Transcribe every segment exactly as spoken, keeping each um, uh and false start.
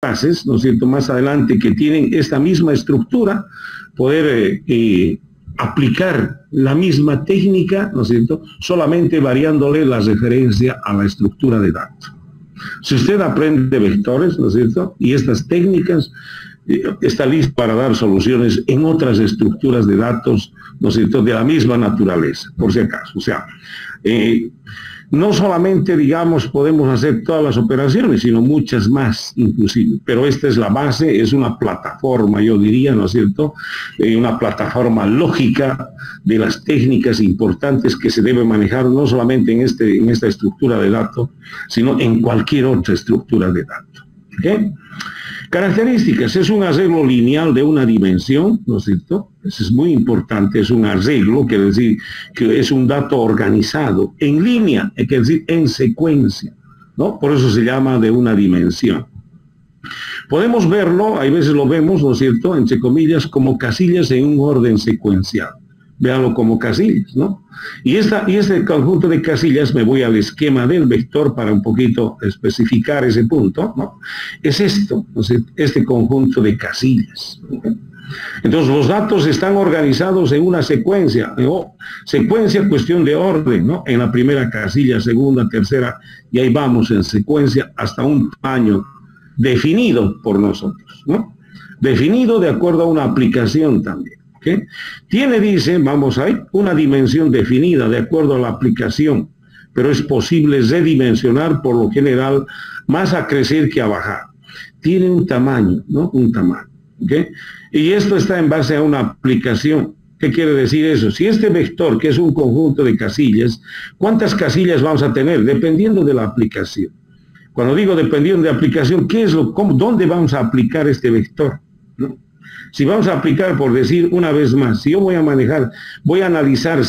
clases, ¿no es cierto?, más adelante, que tienen esta misma estructura, poder eh, eh, aplicar la misma técnica, ¿no es cierto?, solamente variándole la referencia a la estructura de datos. Si usted aprende vectores, ¿no es cierto?, y estas técnicas, eh, está listo para dar soluciones en otras estructuras de datos, ¿no es cierto?, de la misma naturaleza, por si acaso. O sea, eh, no solamente, digamos, podemos hacer todas las operaciones, sino muchas más, inclusive. Pero esta es la base, es una plataforma, yo diría, ¿no es cierto?, eh, una plataforma lógica de las técnicas importantes que se debe manejar no solamente en, este, en esta estructura de datos, sino en cualquier otra estructura de datos. ¿Okay? Características: es un arreglo lineal de una dimensión, ¿no es cierto? Eso es muy importante, es un arreglo, quiere decir que es un dato organizado en línea, quiere decir en secuencia, ¿no? Por eso se llama de una dimensión. Podemos verlo, hay veces lo vemos, ¿no es cierto?, entre comillas, como casillas en un orden secuencial. Véanlo como casillas, ¿no? Y, esta, y este conjunto de casillas, me voy al esquema del vector para un poquito especificar ese punto, ¿no? Es esto, ¿no? Este conjunto de casillas. Entonces los datos están organizados en una secuencia, ¿no? Secuencia, cuestión de orden, ¿no? En la primera casilla, segunda, tercera, y ahí vamos en secuencia hasta un tamaño definido por nosotros, ¿no? Definido de acuerdo a una aplicación también. ¿Okay? Tiene, dice, vamos ahí, una dimensión definida de acuerdo a la aplicación, pero es posible redimensionar por lo general más a crecer que a bajar. Tiene un tamaño, ¿no? Un tamaño. ¿Okay? Y esto está en base a una aplicación. ¿Qué quiere decir eso? Si este vector, que es un conjunto de casillas, ¿cuántas casillas vamos a tener? Dependiendo de la aplicación. Cuando digo dependiendo de la aplicación, ¿qué es lo, cómo, dónde vamos a aplicar este vector? ¿No? Si vamos a aplicar, por decir una vez más, si yo voy a manejar, voy a analizar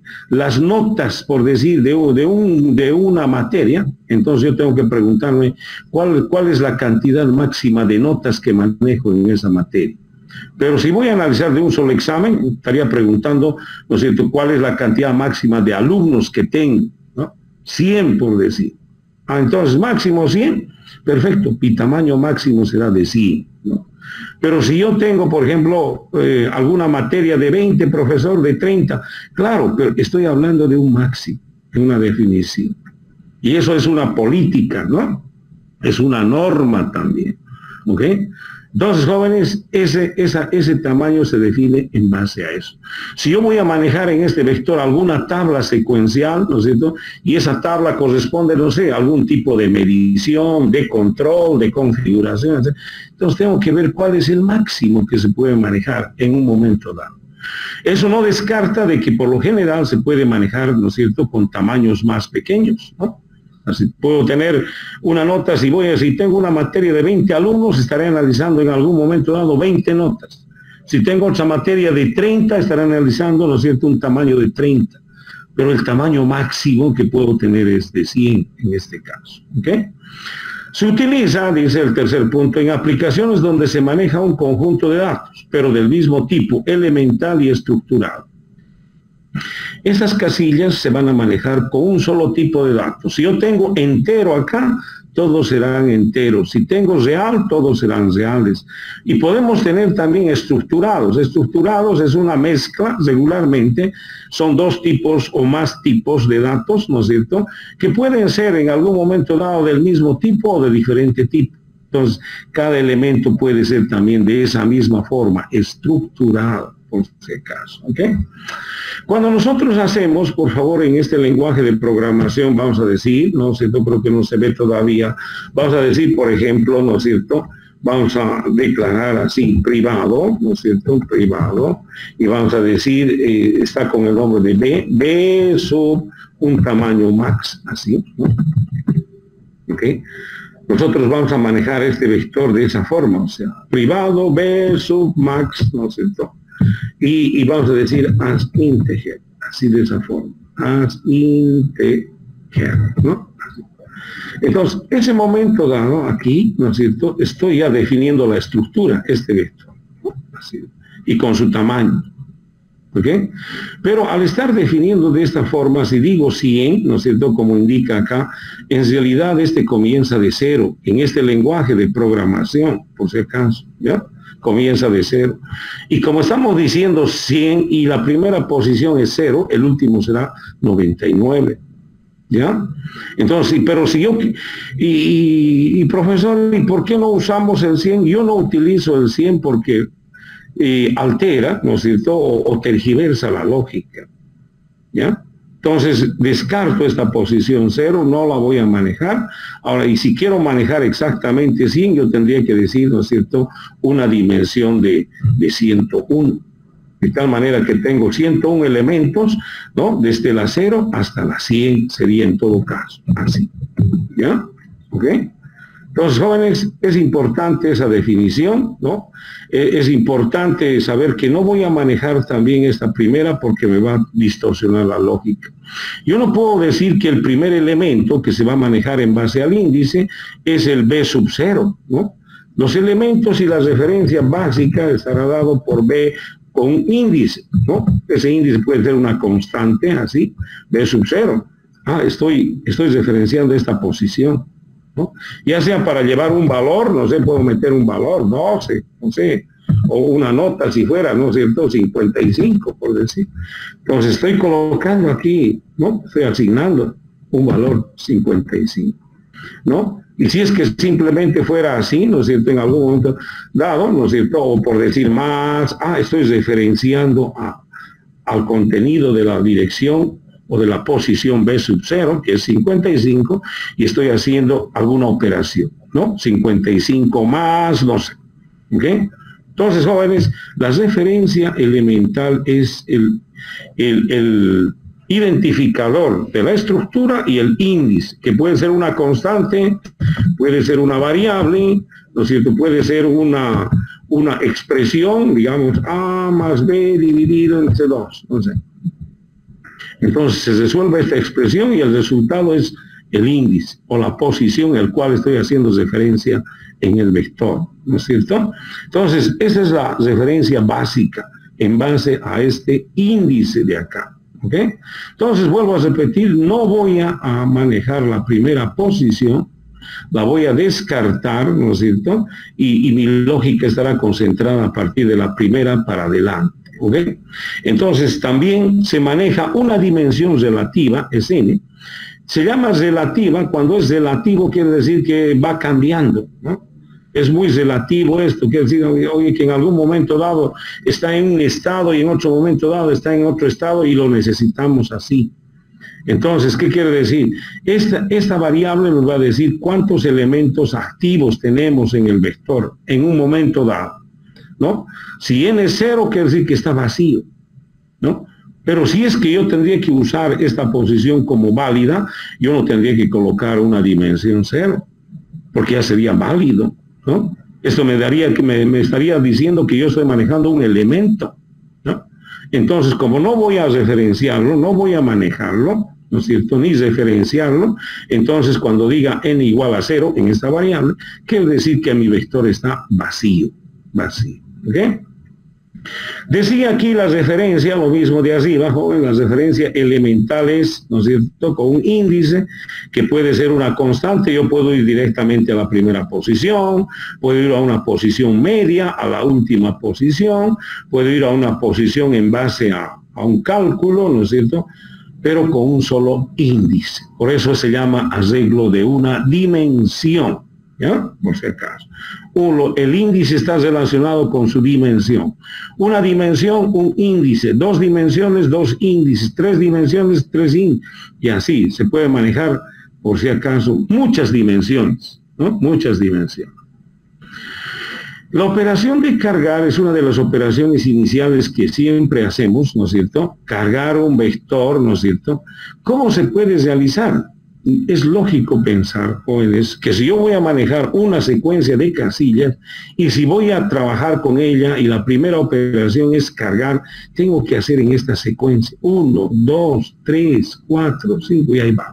las notas, por decir, de, de, un, de una materia, entonces yo tengo que preguntarme cuál, cuál es la cantidad máxima de notas que manejo en esa materia. Pero si voy a analizar de un solo examen, estaría preguntando, ¿no es cierto?, cuál es la cantidad máxima de alumnos que tengo, ¿no? cien, por decir. Ah, entonces, máximo cien, perfecto, mi tamaño máximo será de cien, ¿no? Pero si yo tengo, por ejemplo, eh, alguna materia de veinte, profesor de treinta, claro, pero estoy hablando de un máximo, de una definición. Y eso es una política, ¿no? Es una norma también, ¿ok? Entonces, jóvenes, ese, esa, ese tamaño se define en base a eso. Si yo voy a manejar en este vector alguna tabla secuencial, ¿no es cierto?, y esa tabla corresponde, no sé, a algún tipo de medición, de control, de configuración, etcétera, entonces tengo que ver cuál es el máximo que se puede manejar en un momento dado. Eso no descarta de que por lo general se puede manejar, ¿no es cierto?, con tamaños más pequeños, ¿no? Así, puedo tener una nota, si voy a, si tengo una materia de veinte alumnos, estaré analizando en algún momento dado veinte notas. Si tengo otra materia de treinta, estaré analizando, ¿no es cierto?, un tamaño de treinta. Pero el tamaño máximo que puedo tener es de cien en este caso. ¿Ok? Se utiliza, dice el tercer punto, en aplicaciones donde se maneja un conjunto de datos, pero del mismo tipo, elemental y estructural. Esas casillas se van a manejar con un solo tipo de datos. Si yo tengo entero acá, todos serán enteros. Si tengo real, todos serán reales. Y podemos tener también estructurados. Estructurados es una mezcla, regularmente, son dos tipos o más tipos de datos, ¿no es cierto?, que pueden ser en algún momento dado del mismo tipo o de diferente tipo. Entonces, cada elemento puede ser también de esa misma forma, estructurado, por si acaso, ¿ok? Cuando nosotros hacemos, por favor, en este lenguaje de programación, vamos a decir, ¿no es cierto?, creo que no se ve todavía, vamos a decir, por ejemplo, ¿no es cierto?, vamos a declarar así, privado, ¿no es cierto?, privado, y vamos a decir, eh, está con el nombre de B, B sub un tamaño max, así, ¿no? ¿Ok? Nosotros vamos a manejar este vector de esa forma, o sea, privado, B sub max, ¿no es cierto?, Y, y vamos a decir as integer, así de esa forma, as integer, ¿no? Así. Entonces, ese momento dado aquí, ¿no es cierto?, estoy ya definiendo la estructura, este vector, ¿no? Así, y con su tamaño. ¿Ok? Pero al estar definiendo de esta forma, si digo cien, ¿no es cierto?, como indica acá, en realidad este comienza de cero, en este lenguaje de programación, por si acaso, ¿ya? Comienza de cero. Y como estamos diciendo cien y la primera posición es cero, el último será noventa y nueve. ¿Ya? Entonces, pero si yo, y, y, y profesor, ¿y por qué no usamos el cien? Yo no utilizo el cien porque eh, altera, ¿no es cierto?, o, o tergiversa la lógica, ¿ya? Entonces, descarto esta posición cero, no la voy a manejar. Ahora, y si quiero manejar exactamente cien, yo tendría que decir, ¿no es cierto?, una dimensión de, de ciento uno. De tal manera que tengo ciento uno elementos, ¿no?, desde la cero hasta la cien sería en todo caso, así, ¿ya? ¿Ok? Entonces, jóvenes, es importante esa definición, ¿no? Eh, es importante saber que no voy a manejar también esta primera porque me va a distorsionar la lógica. Yo no puedo decir que el primer elemento que se va a manejar en base al índice es el B sub cero, ¿no? Los elementos y la referencia básica estará dado por B con un índice, ¿no? Ese índice puede ser una constante, así, B sub cero. Ah, estoy, estoy referenciando esta posición, ¿no? Ya sea para llevar un valor, no sé, puedo meter un valor, doce, no sé, o una nota si fuera, ¿no es cierto?, cincuenta y cinco, por decir. Entonces estoy colocando aquí, ¿no? Estoy asignando un valor cincuenta y cinco, ¿no? Y si es que simplemente fuera así, ¿no es cierto?, en algún momento dado, ¿no es cierto?, o por decir más, ah, estoy referenciando a, al contenido de la dirección o de la posición B sub cero, que es cincuenta y cinco, y estoy haciendo alguna operación, ¿no? cincuenta y cinco más, no sé, ¿ok? Entonces, jóvenes, la referencia elemental es el, el, el identificador de la estructura y el índice, que puede ser una constante, puede ser una variable, ¿no es cierto?, puede ser una, una expresión, digamos, A más B dividido entre dos, no sé. Entonces se resuelve esta expresión y el resultado es el índice o la posición al cual estoy haciendo referencia en el vector, ¿no es cierto? Entonces, esa es la referencia básica en base a este índice de acá, ¿ok? Entonces, vuelvo a repetir, no voy a, a manejar la primera posición, la voy a descartar, ¿no es cierto? Y, y mi lógica estará concentrada a partir de la primera para adelante, ¿ok? Entonces, también se maneja una dimensión relativa, es n. Se llama relativa, cuando es relativo quiere decir que va cambiando, ¿no? Es muy relativo esto, quiere decir, oye, que en algún momento dado está en un estado y en otro momento dado está en otro estado y lo necesitamos así. Entonces, ¿qué quiere decir? Esta, esta variable nos va a decir cuántos elementos activos tenemos en el vector en un momento dado, ¿no? Si n es cero, quiere decir que está vacío, ¿no? Pero si es que yo tendría que usar esta posición como válida, yo no tendría que colocar una dimensión cero, porque ya sería válido, ¿no? Esto me daría que me, me estaría diciendo que yo estoy manejando un elemento, ¿no? Entonces, como no voy a referenciarlo, no voy a manejarlo, ¿no es cierto?, ni referenciarlo, entonces cuando diga n igual a cero en esta variable, quiere decir que mi vector está vacío, vacío, ¿ok? Decía aquí la referencia, lo mismo de arriba, joven, la referencia elemental es, ¿no es cierto?, con un índice que puede ser una constante. Yo puedo ir directamente a la primera posición, puedo ir a una posición media, a la última posición, puedo ir a una posición en base a, a un cálculo, ¿no es cierto?, pero con un solo índice. Por eso se llama arreglo de una dimensión, ¿ya? Por si acaso. Uno, el índice está relacionado con su dimensión. Una dimensión, un índice. Dos dimensiones, dos índices. Tres dimensiones, tres índices. Y así se puede manejar, por si acaso, muchas dimensiones, ¿no? Muchas dimensiones. La operación de cargar es una de las operaciones iniciales que siempre hacemos, ¿no es cierto? Cargar un vector, ¿no es cierto? ¿Cómo se puede realizar? Es lógico pensar, jóvenes, que si yo voy a manejar una secuencia de casillas y si voy a trabajar con ella y la primera operación es cargar, tengo que hacer en esta secuencia uno, dos, tres, cuatro, cinco y ahí vamos.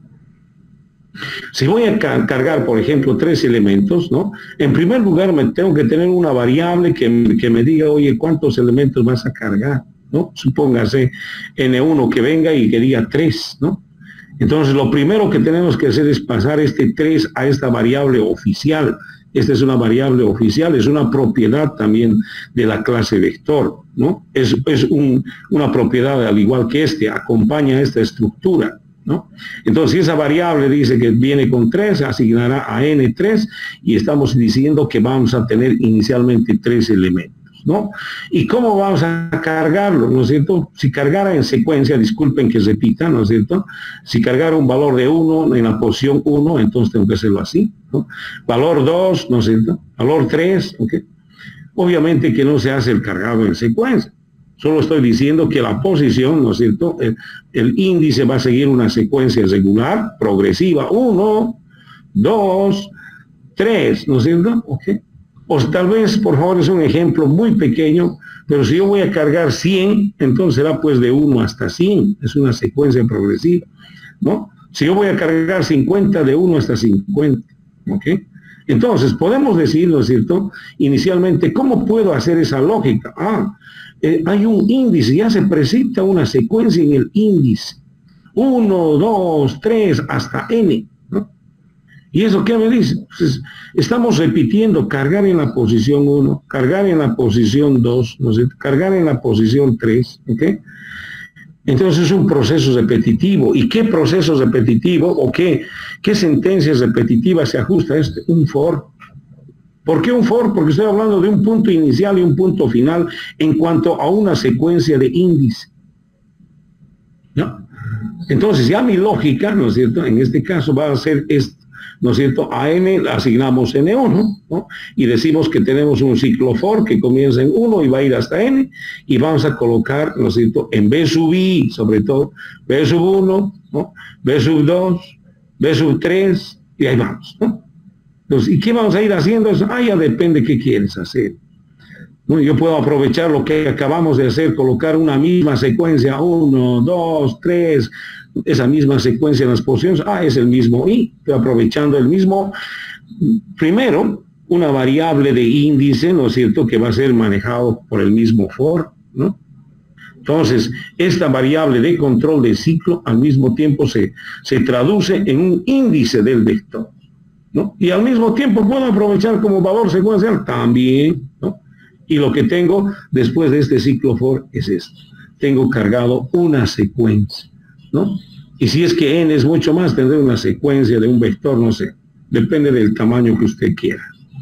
Si voy a cargar, por ejemplo, tres elementos, ¿no? En primer lugar, me tengo que tener una variable que, que me diga, oye, ¿cuántos elementos vas a cargar? ¿no? Supóngase ene uno que venga y que diga tres, ¿no? Entonces, lo primero que tenemos que hacer es pasar este tres a esta variable oficial. Esta es una variable oficial, es una propiedad también de la clase vector, ¿no? Es, es un, una propiedad al igual que este, acompaña esta estructura, ¿no? Entonces, si esa variable dice que viene con tres, asignará a ene tres y estamos diciendo que vamos a tener inicialmente tres elementos, ¿no? ¿Y cómo vamos a cargarlo? ¿No es cierto? Si cargara en secuencia, disculpen que repita, ¿no es cierto? Si cargara un valor de uno en la posición uno, entonces tengo que hacerlo así, ¿no? Valor dos, ¿no es cierto? Valor tres, ¿ok? Obviamente que no se hace el cargado en secuencia. Solo estoy diciendo que la posición, ¿no es cierto? El, el índice va a seguir una secuencia regular, progresiva, uno, dos, tres, ¿no es cierto? ¿Ok? O tal vez, por favor, es un ejemplo muy pequeño, pero si yo voy a cargar cien, entonces será pues de uno hasta cien, es una secuencia progresiva, ¿no? Si yo voy a cargar cincuenta, de uno hasta cincuenta, ¿ok? Entonces, podemos decir, ¿no es cierto?, inicialmente, ¿cómo puedo hacer esa lógica? Ah, eh, hay un índice, ya se presenta una secuencia en el índice, uno, dos, tres, hasta ene, ¿no? ¿Y eso qué me dice? Pues estamos repitiendo cargar en la posición uno, cargar en la posición dos, ¿no sé? Cargar en la posición tres, ¿ok? Entonces es un proceso repetitivo. ¿Y qué proceso repetitivo o qué, qué sentencias repetitivas se ajusta a este? Un for. ¿Por qué un for? Porque estoy hablando de un punto inicial y un punto final en cuanto a una secuencia de índice, ¿no? Entonces ya mi lógica, ¿no es cierto?, en este caso va a ser esto, ¿no es cierto? A n asignamos ene uno, ¿no? Y decimos que tenemos un ciclo for que comienza en uno y va a ir hasta n, y vamos a colocar, ¿no es cierto?, en b sub i, sobre todo, b sub uno, ¿no? B sub dos, b sub tres, y ahí vamos, ¿no? Entonces, ¿y qué vamos a ir haciendo? Eso, ah, ya depende qué quieres hacer, ¿no? Yo puedo aprovechar lo que acabamos de hacer, colocar una misma secuencia, uno, dos, tres, esa misma secuencia en las posiciones, ah, es el mismo i, estoy aprovechando el mismo, primero, una variable de índice, ¿no es cierto?, que va a ser manejado por el mismo for, ¿no? Entonces, esta variable de control de ciclo al mismo tiempo se, se traduce en un índice del vector, ¿no? Y al mismo tiempo puedo aprovechar como valor secuencial también, ¿no? Y lo que tengo después de este ciclo for es esto, tengo cargado una secuencia, ¿no? Y si es que n es mucho más, tendré una secuencia de un vector, no sé, depende del tamaño que usted quiera.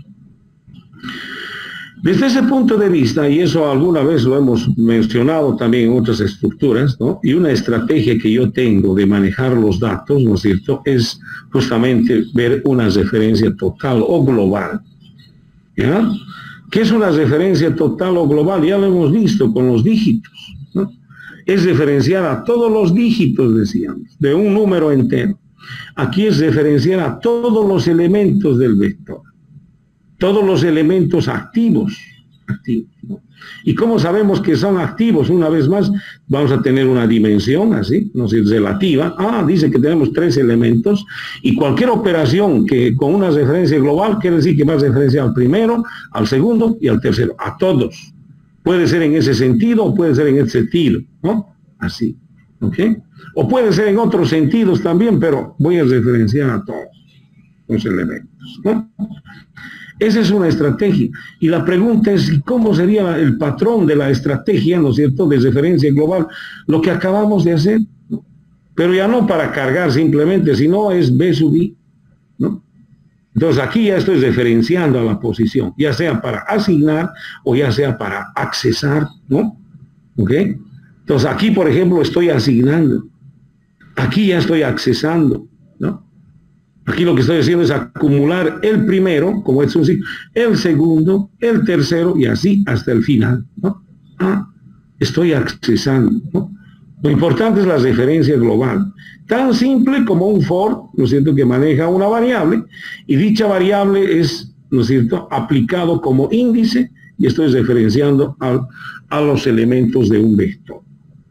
Desde ese punto de vista, y eso alguna vez lo hemos mencionado también en otras estructuras, ¿no? Y una estrategia que yo tengo de manejar los datos, ¿no es cierto?, es justamente ver una referencia total o global, ¿ya? ¿Qué es una referencia total o global? Ya lo hemos visto con los dígitos, ¿no? Es referenciar a todos los dígitos, decíamos, de un número entero. Aquí es referenciar a todos los elementos del vector, todos los elementos activos, activos, ¿no? ¿Y cómo sabemos que son activos? Una vez más, vamos a tener una dimensión así, no sé, relativa. Ah, dice que tenemos tres elementos, y cualquier operación que con una referencia global quiere decir que va a referenciar al primero, al segundo y al tercero, a todos. Puede ser en ese sentido o puede ser en ese sentido, ¿no? Así, ¿ok? O puede ser en otros sentidos también, pero voy a referenciar a todos los elementos, ¿no? Esa es una estrategia. Y la pregunta es, ¿cómo sería el patrón de la estrategia, ¿no es cierto?, de referencia global? Lo que acabamos de hacer, ¿no? Pero ya no para cargar simplemente, sino es b sub i, ¿no? Entonces aquí ya estoy referenciando a la posición, ya sea para asignar o ya sea para accesar, ¿no? ¿Ok? Entonces aquí, por ejemplo, estoy asignando. Aquí ya estoy accesando, ¿no? Aquí lo que estoy haciendo es acumular el primero, como es un ciclo, el segundo, el tercero y así hasta el final, ¿no? Ah, estoy accesando, ¿no? Lo importante es la referencia global, tan simple como un for, ¿no es cierto?, que maneja una variable, y dicha variable es, ¿no es cierto?, aplicado como índice, y estoy referenciando a, a los elementos de un vector.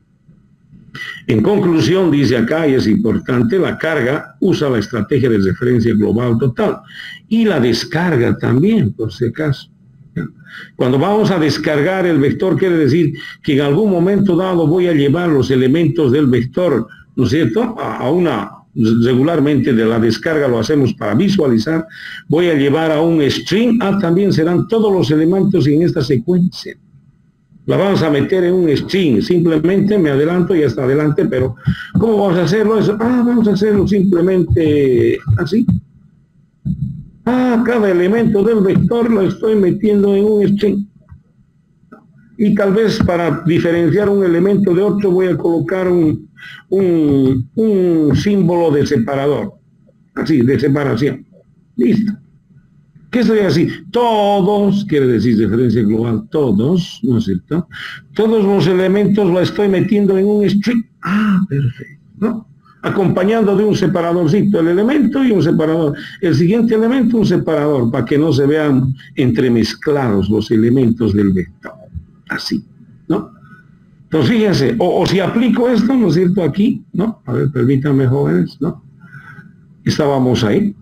En conclusión, dice acá, y es importante, la carga usa la estrategia de referencia global total, y la descarga también, por si acaso, Cuando vamos a descargar el vector, quiere decir que en algún momento dado voy a llevar los elementos del vector, ¿no es cierto?, a una, regularmente de la descarga lo hacemos para visualizar, voy a llevar a un string, ah, también serán todos los elementos en esta secuencia. La vamos a meter en un string, simplemente me adelanto y hasta adelante, pero ¿cómo vamos a hacerlo eso? Ah, vamos a hacerlo simplemente así. Ah, cada elemento del vector lo estoy metiendo en un string. Y tal vez para diferenciar un elemento de otro voy a colocar un, un, un símbolo de separador. Así, de separación. Listo. ¿Qué estoy así? Todos, quiere decir diferencia global, todos, ¿no es cierto? Todos los elementos los estoy metiendo en un string. Ah, perfecto, ¿no? Acompañando de un separadorcito el elemento y un separador. El siguiente elemento, un separador, para que no se vean entremezclados los elementos del vector. Así, ¿no? Entonces, fíjense, o, o si aplico esto, ¿no es cierto? Aquí, ¿no? A ver, permítanme, jóvenes, ¿no? Estábamos ahí.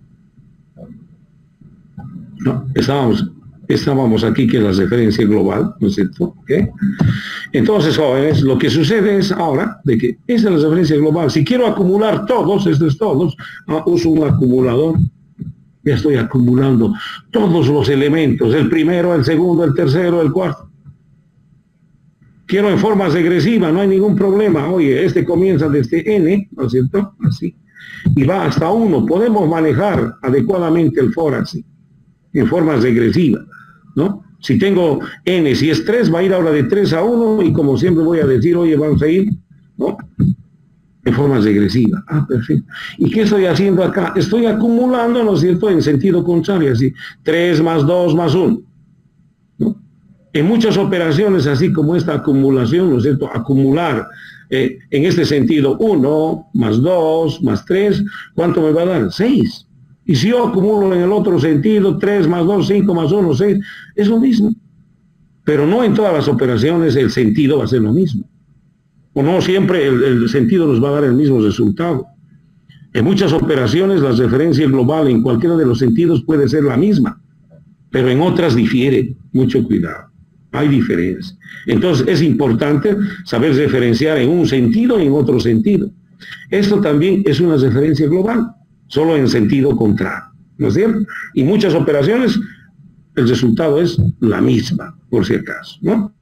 No, estábamos, estábamos aquí, que es la referencia global, ¿no es cierto? ¿Okay? Entonces, jóvenes, lo que sucede es ahora, de que esa es la referencia global. Si quiero acumular todos, estos todos, ah, uso un acumulador. Ya estoy acumulando todos los elementos, el primero, el segundo, el tercero, el cuarto. Quiero en forma regresiva, no hay ningún problema. Oye, este comienza desde n, ¿no es cierto? Así. Y va hasta uno. Podemos manejar adecuadamente el for así, en forma regresiva, ¿no? Si tengo n, si es tres, va a ir ahora de tres a uno, y como siempre voy a decir, oye, vamos a ir, ¿no?, en forma regresiva. Ah, perfecto. ¿Y qué estoy haciendo acá? Estoy acumulando, ¿no es cierto?, en sentido contrario, así, tres más dos más uno, ¿no? En muchas operaciones, así como esta acumulación, ¿no es cierto?, acumular, eh, en este sentido, uno más dos más tres, ¿cuánto me va a dar? seis. Y si yo acumulo en el otro sentido, tres más dos, cinco más uno, seis, es lo mismo. Pero no en todas las operaciones el sentido va a ser lo mismo. O no siempre el, el sentido nos va a dar el mismo resultado. En muchas operaciones la referencia global en cualquiera de los sentidos puede ser la misma, pero en otras difiere. Mucho cuidado. Hay diferencias. Entonces es importante saber referenciar en un sentido y en otro sentido. Esto también es una referencia global, solo en sentido contrario, ¿no es cierto? Y muchas operaciones, el resultado es la misma, por si acaso, ¿no?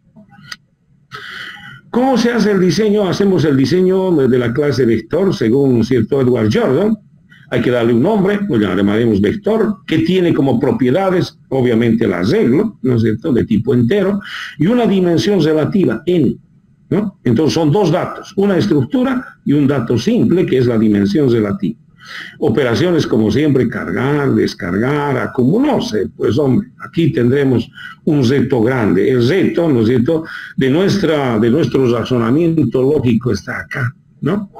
¿Cómo se hace el diseño? Hacemos el diseño de la clase vector, según cierto Edward Jordan. Hay que darle un nombre, lo llamaremos vector, que tiene como propiedades, obviamente, el arreglo, ¿no es cierto?, de tipo entero, y una dimensión relativa, n, ¿no? Entonces son dos datos, una estructura y un dato simple, que es la dimensión relativa. Operaciones como siempre, cargar, descargar, acumularse. Pues hombre, aquí tendremos un reto grande. El reto, ¿no es cierto?, de, nuestra, de nuestro razonamiento lógico está acá, ¿no?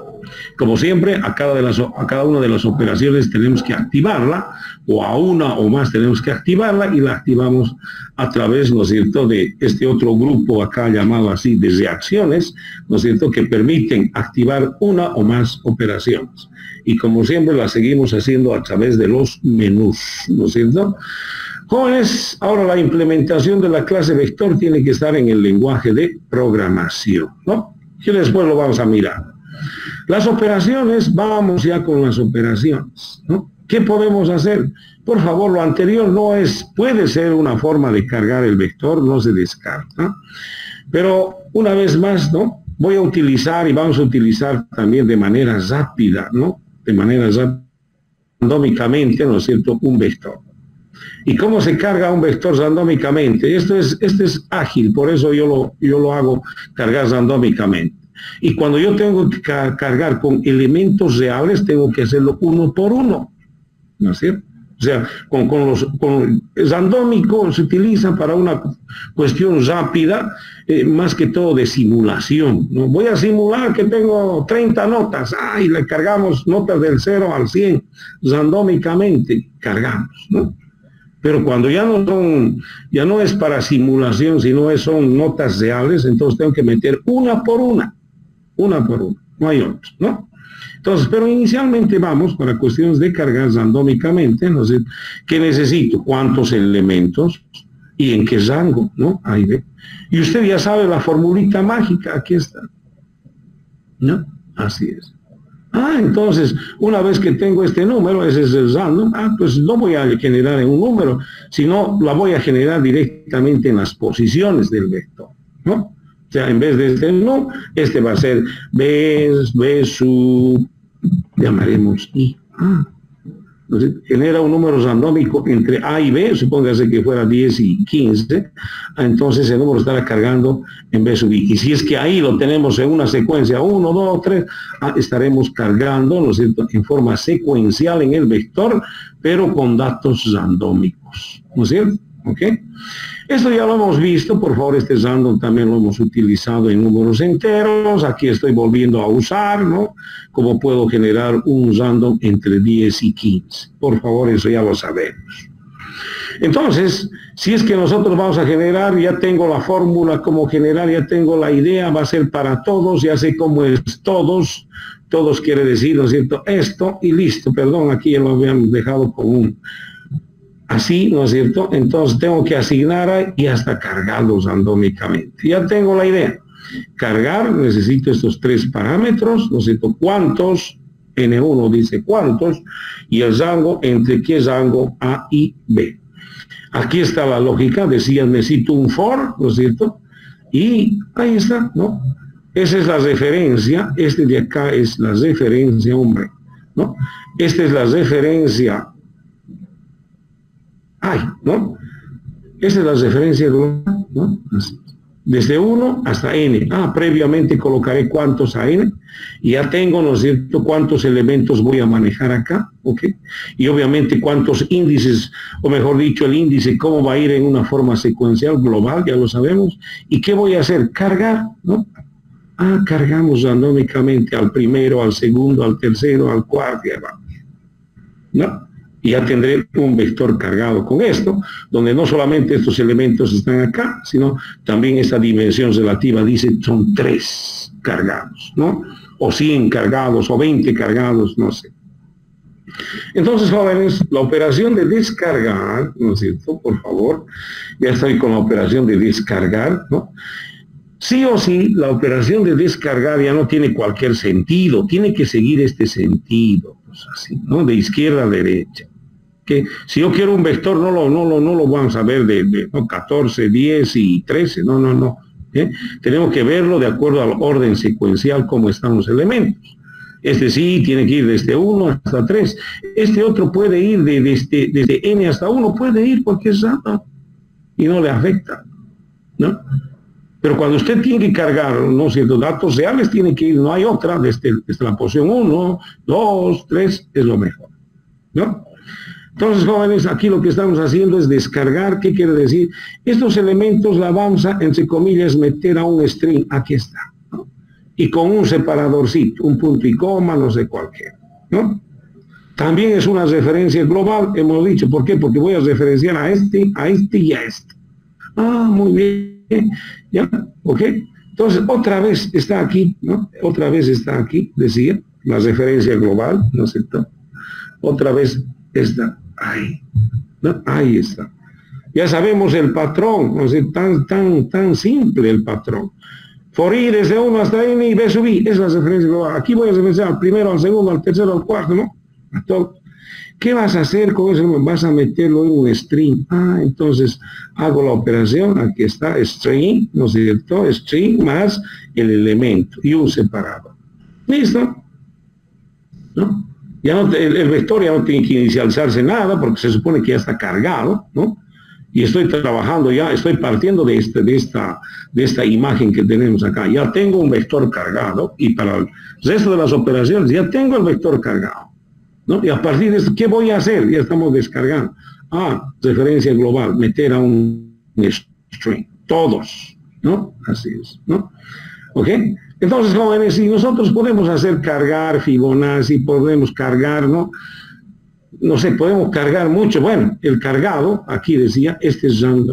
Como siempre, a cada, de las, a cada una de las operaciones tenemos que activarla, o a una o más tenemos que activarla, y la activamos a través, ¿no es cierto?, de este otro grupo acá llamado así de reacciones, ¿no es cierto?, que permiten activar una o más operaciones. Y como siempre la seguimos haciendo a través de los menús, ¿no es cierto? Jóvenes, ahora la implementación de la clase vector tiene que estar en el lenguaje de programación, ¿no? Que después lo vamos a mirar. Las operaciones, vamos ya con las operaciones, ¿no? ¿Qué podemos hacer? Por favor, lo anterior no es, puede ser una forma de cargar el vector, no se descarta. Pero una vez más, ¿no?, voy a utilizar y vamos a utilizar también de manera rápida, ¿no?, de manera rápida, randómicamente, ¿no es cierto?, un vector. ¿Y cómo se carga un vector randómicamente? Esto es, esto es ágil, por eso yo lo, yo lo hago cargar randómicamente. Y cuando yo tengo que cargar con elementos reales, tengo que hacerlo uno por uno, ¿no es cierto? O sea, con, con los con el randómico se utiliza para una cuestión rápida, eh, más que todo de simulación, ¿no? Voy a simular que tengo treinta notas, ah, y le cargamos notas del cero al cien, randómicamente cargamos, ¿no? Pero cuando ya no son, ya no es para simulación, sino es, son notas reales, entonces tengo que meter una por una, una por una, no hay otro, ¿no? Entonces, pero inicialmente vamos para cuestiones de cargar randómicamente, ¿no sé? ¿Qué necesito? ¿Cuántos elementos? ¿Y en qué rango? ¿No? Ahí ve. Y usted ya sabe la formulita mágica, aquí está. ¿No? Así es. Ah, entonces, una vez que tengo este número, ese es el random, ah, pues no voy a generar en un número, sino la voy a generar directamente en las posiciones del vector, ¿no? O sea, en vez de este no, este va a ser B, B sub, llamaremos I. Ah, entonces, genera un número randómico entre A y B, supóngase que fuera diez y quince, entonces el número estará cargando en B sub I. Y si es que ahí lo tenemos en una secuencia uno, dos, tres, ah, estaremos cargando, ¿no es cierto?, en forma secuencial en el vector, pero con datos randómicos, ¿no es cierto? ¿Ok? Esto ya lo hemos visto, por favor, este random también lo hemos utilizado en números enteros, aquí estoy volviendo a usar, ¿no? Cómo puedo generar un random entre diez y quince. Por favor, eso ya lo sabemos. Entonces, si es que nosotros vamos a generar, ya tengo la fórmula cómo generar, ya tengo la idea, va a ser para todos, ya sé cómo es todos, todos quiere decir, ¿no es cierto?, esto, y listo, perdón, aquí ya lo habían dejado con un... Así, ¿no es cierto? Entonces tengo que asignar y hasta cargarlos randómicamente. Ya tengo la idea. Cargar, necesito estos tres parámetros, ¿no es cierto? ¿Cuántos? N uno dice cuántos, y el rango, entre qué rango A y B. Aquí está la lógica, decía, necesito un for, ¿no es cierto? Y ahí está, ¿no? Esa es la referencia, este de acá es la referencia, hombre, ¿no? Esta es la referencia... Ay, ¿no? Esta es la referencia global, ¿no? Así. Desde uno hasta N. Ah, previamente colocaré cuántos a N. Y ya tengo, ¿no es cierto?, cuántos elementos voy a manejar acá, ¿ok? Y obviamente cuántos índices, o mejor dicho, el índice, cómo va a ir en una forma secuencial global, ya lo sabemos. ¿Y qué voy a hacer? Cargar, ¿no? Ah, cargamos randómicamente al primero, al segundo, al tercero, al cuarto, y ahí vamos, ¿no? Y ya tendré un vector cargado con esto, donde no solamente estos elementos están acá, sino también esta dimensión relativa dice son tres cargados, ¿no? O cien cargados, o veinte cargados, no sé. Entonces, jóvenes, la operación de descargar, ¿no es cierto?, por favor, ya estoy con la operación de descargar, ¿no? Sí o sí, la operación de descargar ya no tiene cualquier sentido, tiene que seguir este sentido, pues así, ¿no? De izquierda a derecha. Que si yo quiero un vector, no lo, no lo, no lo vamos a ver de, de no, catorce, diez y trece, no, no, no. ¿eh? Tenemos que verlo de acuerdo al orden secuencial como están los elementos. Este sí tiene que ir desde uno hasta tres. Este otro puede ir de, desde, desde N hasta uno, puede ir porque es random y no le afecta, ¿no? Pero cuando usted tiene que cargar, ¿no es cierto?, datos reales, tiene que ir, no hay otra, desde, desde la posición uno, dos, tres, es lo mejor, ¿no? Entonces, jóvenes, aquí lo que estamos haciendo es descargar. ¿Qué quiere decir? Estos elementos la vamos a, entre comillas, meter a un string. Aquí está, ¿no? Y con un separadorcito, un punto y coma, no sé cualquier, ¿no? También es una referencia global, hemos dicho. ¿Por qué? Porque voy a referenciar a este, a este y a este. Ah, muy bien. ¿Ya? ¿Ok? Entonces, otra vez está aquí, ¿no? Otra vez está aquí, decía, la referencia global, ¿no es cierto? Otra vez está ahí, ¿no? Ahí está. Ya sabemos el patrón, no sé, tan, tan, tan simple el patrón. For i desde uno hasta n y b sub i, es la referencia global. Aquí voy a referenciar al primero, al segundo, al tercero, al cuarto, ¿no? A todo. ¿Qué vas a hacer con eso? Vas a meterlo en un string. Ah, entonces hago la operación, aquí está, string, ¿no es cierto? String más el elemento y un separado. ¿Listo? ¿No? Ya no, el, el vector ya no tiene que inicializarse nada porque se supone que ya está cargado, ¿no? Y estoy trabajando ya, estoy partiendo de, este, de, esta, de esta imagen que tenemos acá. Ya tengo un vector cargado y para el resto de las operaciones ya tengo el vector cargado, ¿no? Y a partir de esto, ¿qué voy a hacer? Ya estamos descargando. Ah, referencia global, meter a un string, todos, ¿no? Así es, ¿no? ¿Ok? Entonces, jóvenes, si nosotros podemos hacer cargar Fibonacci, podemos cargar, ¿no? No sé, podemos cargar mucho. Bueno, el cargado, aquí decía, este es random,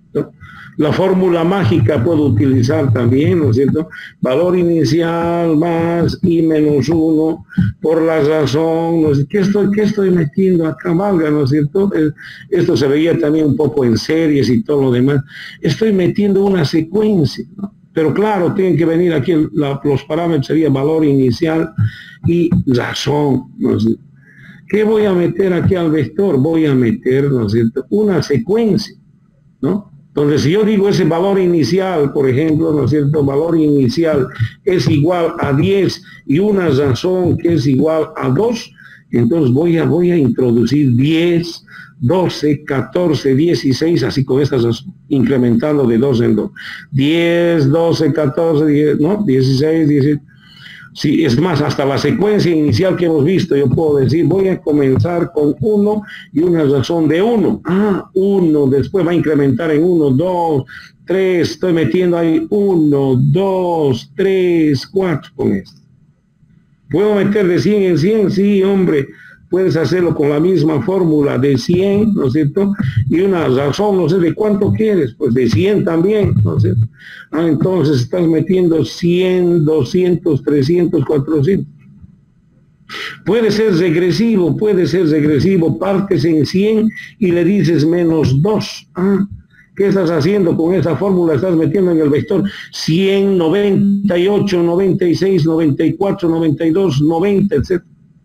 ¿no? La fórmula mágica puedo utilizar también, ¿no es cierto? Valor inicial más I menos uno por la razón, ¿no es? ¿Qué estoy, qué estoy metiendo acá? Valga, ¿no es cierto? Esto se veía también un poco en series y todo lo demás. Estoy metiendo una secuencia, ¿no? Pero claro, tienen que venir aquí, la, los parámetros serían valor inicial y razón, ¿no es cierto? ¿Qué voy a meter aquí al vector? Voy a meter, ¿no es cierto?, una secuencia, ¿no? Entonces, si yo digo ese valor inicial, por ejemplo, ¿no es cierto?, valor inicial es igual a diez y una razón que es igual a dos, entonces voy a, voy a introducir diez, doce, catorce, dieciséis, así con estas incrementando de dos en dos. diez, doce, catorce, diez, ¿no? dieciséis, diecisiete. Sí, es más, hasta la secuencia inicial que hemos visto, yo puedo decir, voy a comenzar con uno y una razón de uno. Ah, uno, después va a incrementar en uno, dos, tres, estoy metiendo ahí uno, dos, tres, cuatro con esto. ¿Puedo meter de cien en cien? Sí, hombre, puedes hacerlo con la misma fórmula de cien, ¿no es cierto? Y una razón, no sé, ¿de cuánto quieres? Pues de cien también, ¿no es cierto? Ah, entonces estás metiendo cien, doscientos, trescientos, cuatrocientos. Puede ser regresivo, puede ser regresivo, partes en cien y le dices menos dos. Ah, ¿qué estás haciendo con esa fórmula? Estás metiendo en el vector cien, noventa y ocho, noventa y seis, noventa y cuatro, noventa y dos, noventa, etcétera.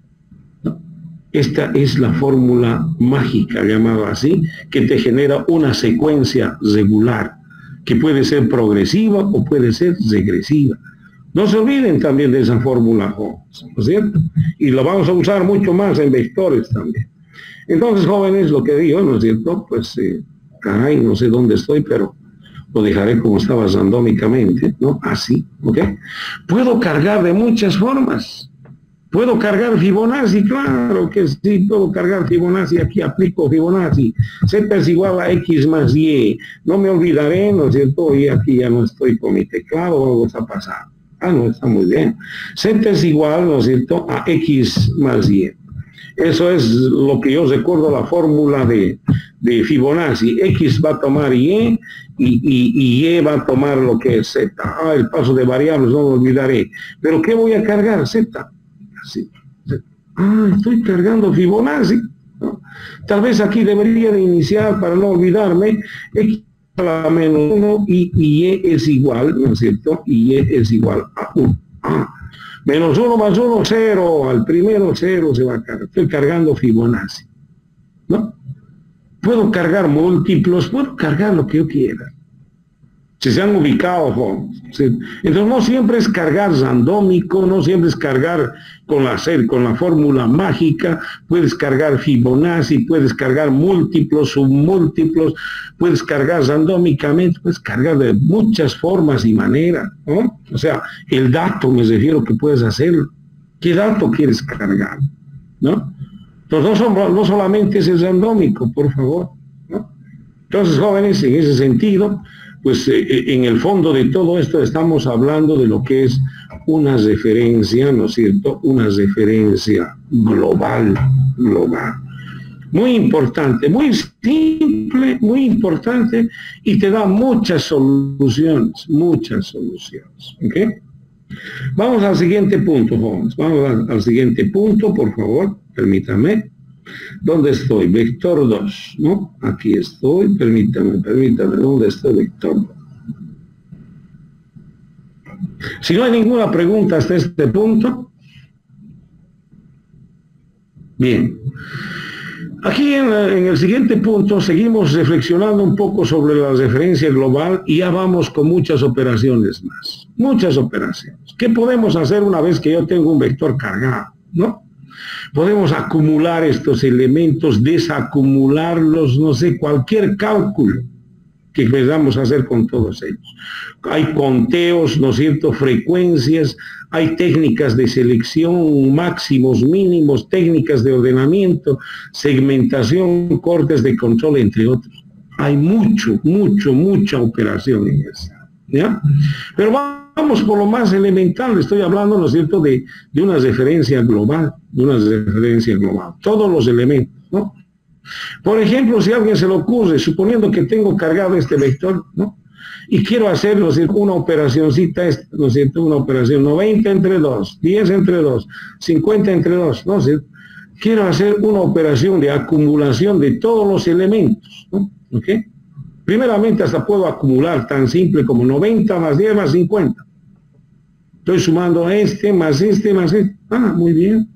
Esta es la fórmula mágica, llamada así, que te genera una secuencia regular, que puede ser progresiva o puede ser regresiva. No se olviden también de esa fórmula, jóvenes, ¿no es cierto? Y lo vamos a usar mucho más en vectores también. Entonces, jóvenes, lo que digo, ¿no es cierto? Pues, eh, caray, no sé dónde estoy, pero lo dejaré como estaba randómicamente, ¿no? Así, ¿ok? Puedo cargar de muchas formas. ¿Puedo cargar Fibonacci? Claro que sí, puedo cargar Fibonacci. Aquí aplico Fibonacci. Z es igual a X más Y. No me olvidaré, ¿no es cierto? Y aquí ya no estoy con mi teclado, algo está pasando. Ah, no, está muy bien. Z es igual, ¿no es cierto?, a X más Y. Eso es lo que yo recuerdo, la fórmula de, de Fibonacci. X va a tomar Y y, y, y Y va a tomar lo que es Z. Ah, el paso de variables no me olvidaré. ¿Pero qué voy a cargar? Z. Sí. Ah, estoy cargando Fibonacci, ¿no? Tal vez aquí debería de iniciar, para no olvidarme, X a la menos uno y, y Y es igual, ¿no es cierto? Y Y es igual a uno. Ah, menos uno más uno, cero. Al primero cero se va a cargar. Estoy cargando Fibonacci, ¿no? Puedo cargar múltiplos, puedo cargar lo que yo quiera. Si se han ubicado, jóvenes. Entonces no siempre es cargar randómico, no siempre es cargar con la, con la fórmula mágica, puedes cargar Fibonacci, puedes cargar múltiplos, submúltiplos, puedes cargar randómicamente, puedes cargar de muchas formas y maneras, ¿no? O sea, el dato, me refiero, que puedes hacer. ¿Qué dato quieres cargar? ¿No? Entonces no, son, no solamente es el randómico, por favor, ¿no? Entonces, jóvenes, en ese sentido, pues eh, en el fondo de todo esto estamos hablando de lo que es una referencia, ¿no es cierto? Una referencia global, global. Muy importante, muy simple, muy importante, y te da muchas soluciones, muchas soluciones, ¿ok? Vamos al siguiente punto, jóvenes. Vamos al, al siguiente punto, por favor, permítame. ¿Dónde estoy? Vector dos, ¿no? Aquí estoy, permítame, permítame, ¿dónde estoy? Vector dos. Si no hay ninguna pregunta hasta este punto, bien. Aquí en, la, en el siguiente punto seguimos reflexionando un poco sobre la referencia global y ya vamos con muchas operaciones más, muchas operaciones. ¿Qué podemos hacer una vez que yo tengo un vector cargado, no? Podemos acumular estos elementos, desacumularlos, no sé, cualquier cálculo que queramos hacer con todos ellos. Hay conteos, ¿no es cierto?, frecuencias, hay técnicas de selección, máximos, mínimos, técnicas de ordenamiento, segmentación, cortes de control, entre otros. Hay mucho, mucho, mucha operación en eso, ¿ya? Pero vamos por lo más elemental, estoy hablando, ¿no es cierto?, de, de una referencia global, de una referencia global. Todos los elementos, ¿no? Por ejemplo, si a alguien se le ocurre, suponiendo que tengo cargado este vector, ¿no? Y quiero hacer, ¿no es cierto?, una operacioncita, ¿no es cierto?, una operación noventa entre dos, diez entre dos, cincuenta entre dos, ¿no es cierto? Quiero hacer una operación de acumulación de todos los elementos, ¿no? ¿Ok? Primeramente hasta puedo acumular tan simple como noventa más diez más cincuenta. Estoy sumando este más este más este. Ah, muy bien.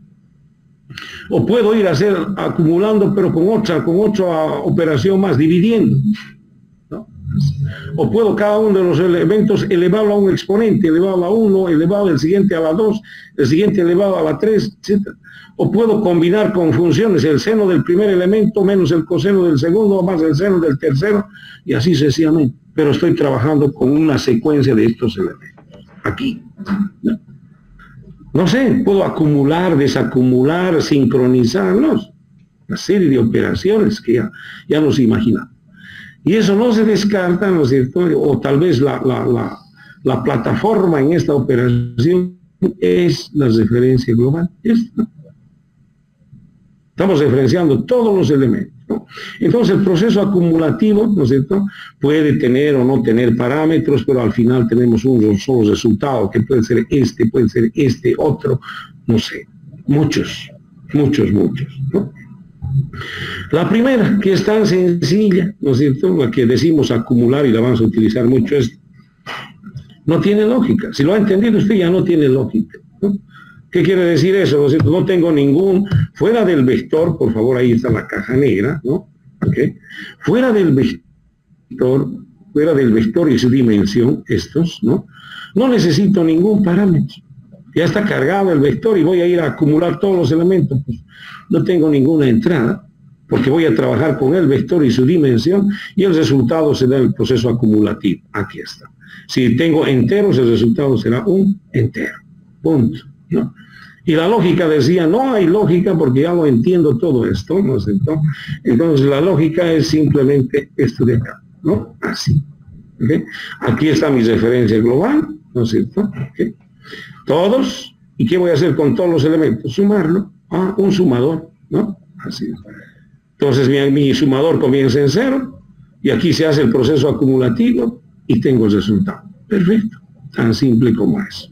O puedo ir a hacer acumulando, pero con otra, con otra operación más, dividiendo, ¿no? O puedo cada uno de los elementos elevarlo a un exponente, elevarlo a uno, elevado el siguiente a la dos, el siguiente elevado a la tres, etcétera. O puedo combinar con funciones el seno del primer elemento menos el coseno del segundo más el seno del tercero, y así sucesivamente. Pero estoy trabajando con una secuencia de estos elementos. Aquí, ¿no? No sé, puedo acumular, desacumular, sincronizarlos. Una serie de operaciones que ya, ya nos imaginamos. Y eso no se descarta, ¿no es cierto? O tal vez la, la, la, la plataforma en esta operación es la referencia global. ¿No? Estamos referenciando todos los elementos, ¿no? Entonces el proceso acumulativo, ¿no es cierto?, puede tener o no tener parámetros, pero al final tenemos un solo resultado, que puede ser este, puede ser este, otro, no sé, muchos, muchos, muchos, ¿no? La primera, que es tan sencilla, ¿no es cierto?, la que decimos acumular y la vamos a utilizar mucho, es, no tiene lógica. Si lo ha entendido usted, ya no tiene lógica, ¿no? ¿Qué quiere decir eso? ¿No es cierto? No tengo ningún, fuera del vector, por favor, ahí está la caja negra, ¿no? ¿Okay? Fuera del vector, fuera del vector y su dimensión, estos, ¿no? No necesito ningún parámetro. Ya está cargado el vector y voy a ir a acumular todos los elementos. Pues no tengo ninguna entrada, porque voy a trabajar con el vector y su dimensión, y el resultado será el proceso acumulativo. Aquí está. Si tengo enteros, el resultado será un entero. Punto. ¿No? Y la lógica decía, no hay lógica porque ya lo entiendo todo esto, ¿no es cierto? Entonces la lógica es simplemente esto de acá, ¿no? Así. ¿Okay? Aquí está mi referencia global, ¿no es cierto? ¿Okay? Todos, ¿y qué voy a hacer con todos los elementos? Sumarlo a un sumador, ¿no? Así. Entonces mi, mi sumador comienza en cero, y aquí se hace el proceso acumulativo, y tengo el resultado. Perfecto, tan simple como es.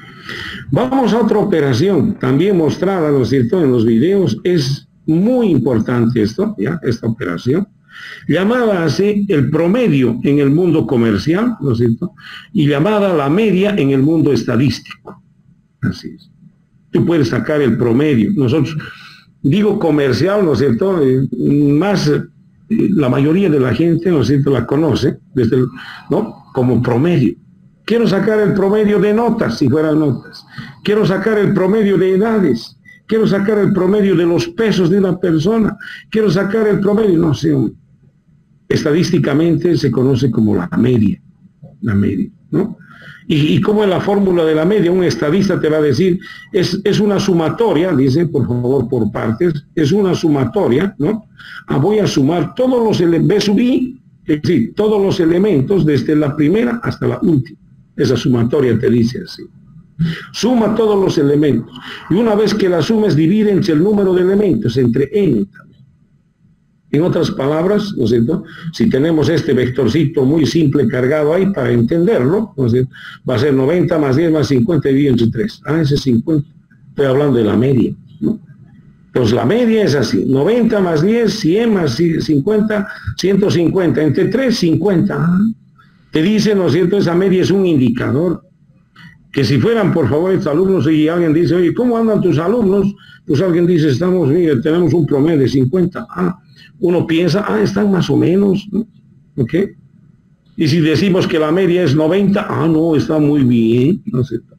Vamos a otra operación, también mostrada, ¿no es cierto?, en los videos. Es muy importante esto, ¿ya? Esta operación, llamada así el promedio en el mundo comercial, ¿no es cierto?, y llamada la media en el mundo estadístico. Así es. Tú puedes sacar el promedio. Nosotros, digo comercial, ¿no es cierto?, eh, más, eh, la mayoría de la gente, ¿no es cierto?, la conoce, desde el, ¿no?, como promedio. Quiero sacar el promedio de notas, si fueran notas. Quiero sacar el promedio de edades. Quiero sacar el promedio de los pesos de una persona. Quiero sacar el promedio, no sé. Estadísticamente se conoce como la media. La media, ¿no? Y, y como en la fórmula de la media, un estadista te va a decir, es, es una sumatoria, dice, por favor, por partes, es una sumatoria, ¿no? Ah, voy a sumar todos los elementos, B sub I, es decir, todos los elementos desde la primera hasta la última. Esa sumatoria te dice así. Suma todos los elementos. Y una vez que la sumes, divide entre el número de elementos, entre n también. En otras palabras, ¿no es cierto?, si tenemos este vectorcito muy simple cargado ahí para entenderlo, ¿no es cierto?, va a ser noventa más diez más cincuenta dividido entre tres. Ah, ese es cincuenta. Estoy hablando de la media, ¿no? Pues la media es así, noventa más diez, cien más cincuenta, ciento cincuenta. Entre tres, cincuenta. Ah, te dice, ¿no es cierto?, esa media es un indicador. Que si fueran, por favor, estos alumnos, y alguien dice, oye, ¿cómo andan tus alumnos? Pues alguien dice, estamos, mire, tenemos un promedio de cincuenta. Ah, uno piensa, ah, están más o menos, ¿no? ¿Ok? Y si decimos que la media es noventa, ah, no, está muy bien, ¿no es cierto?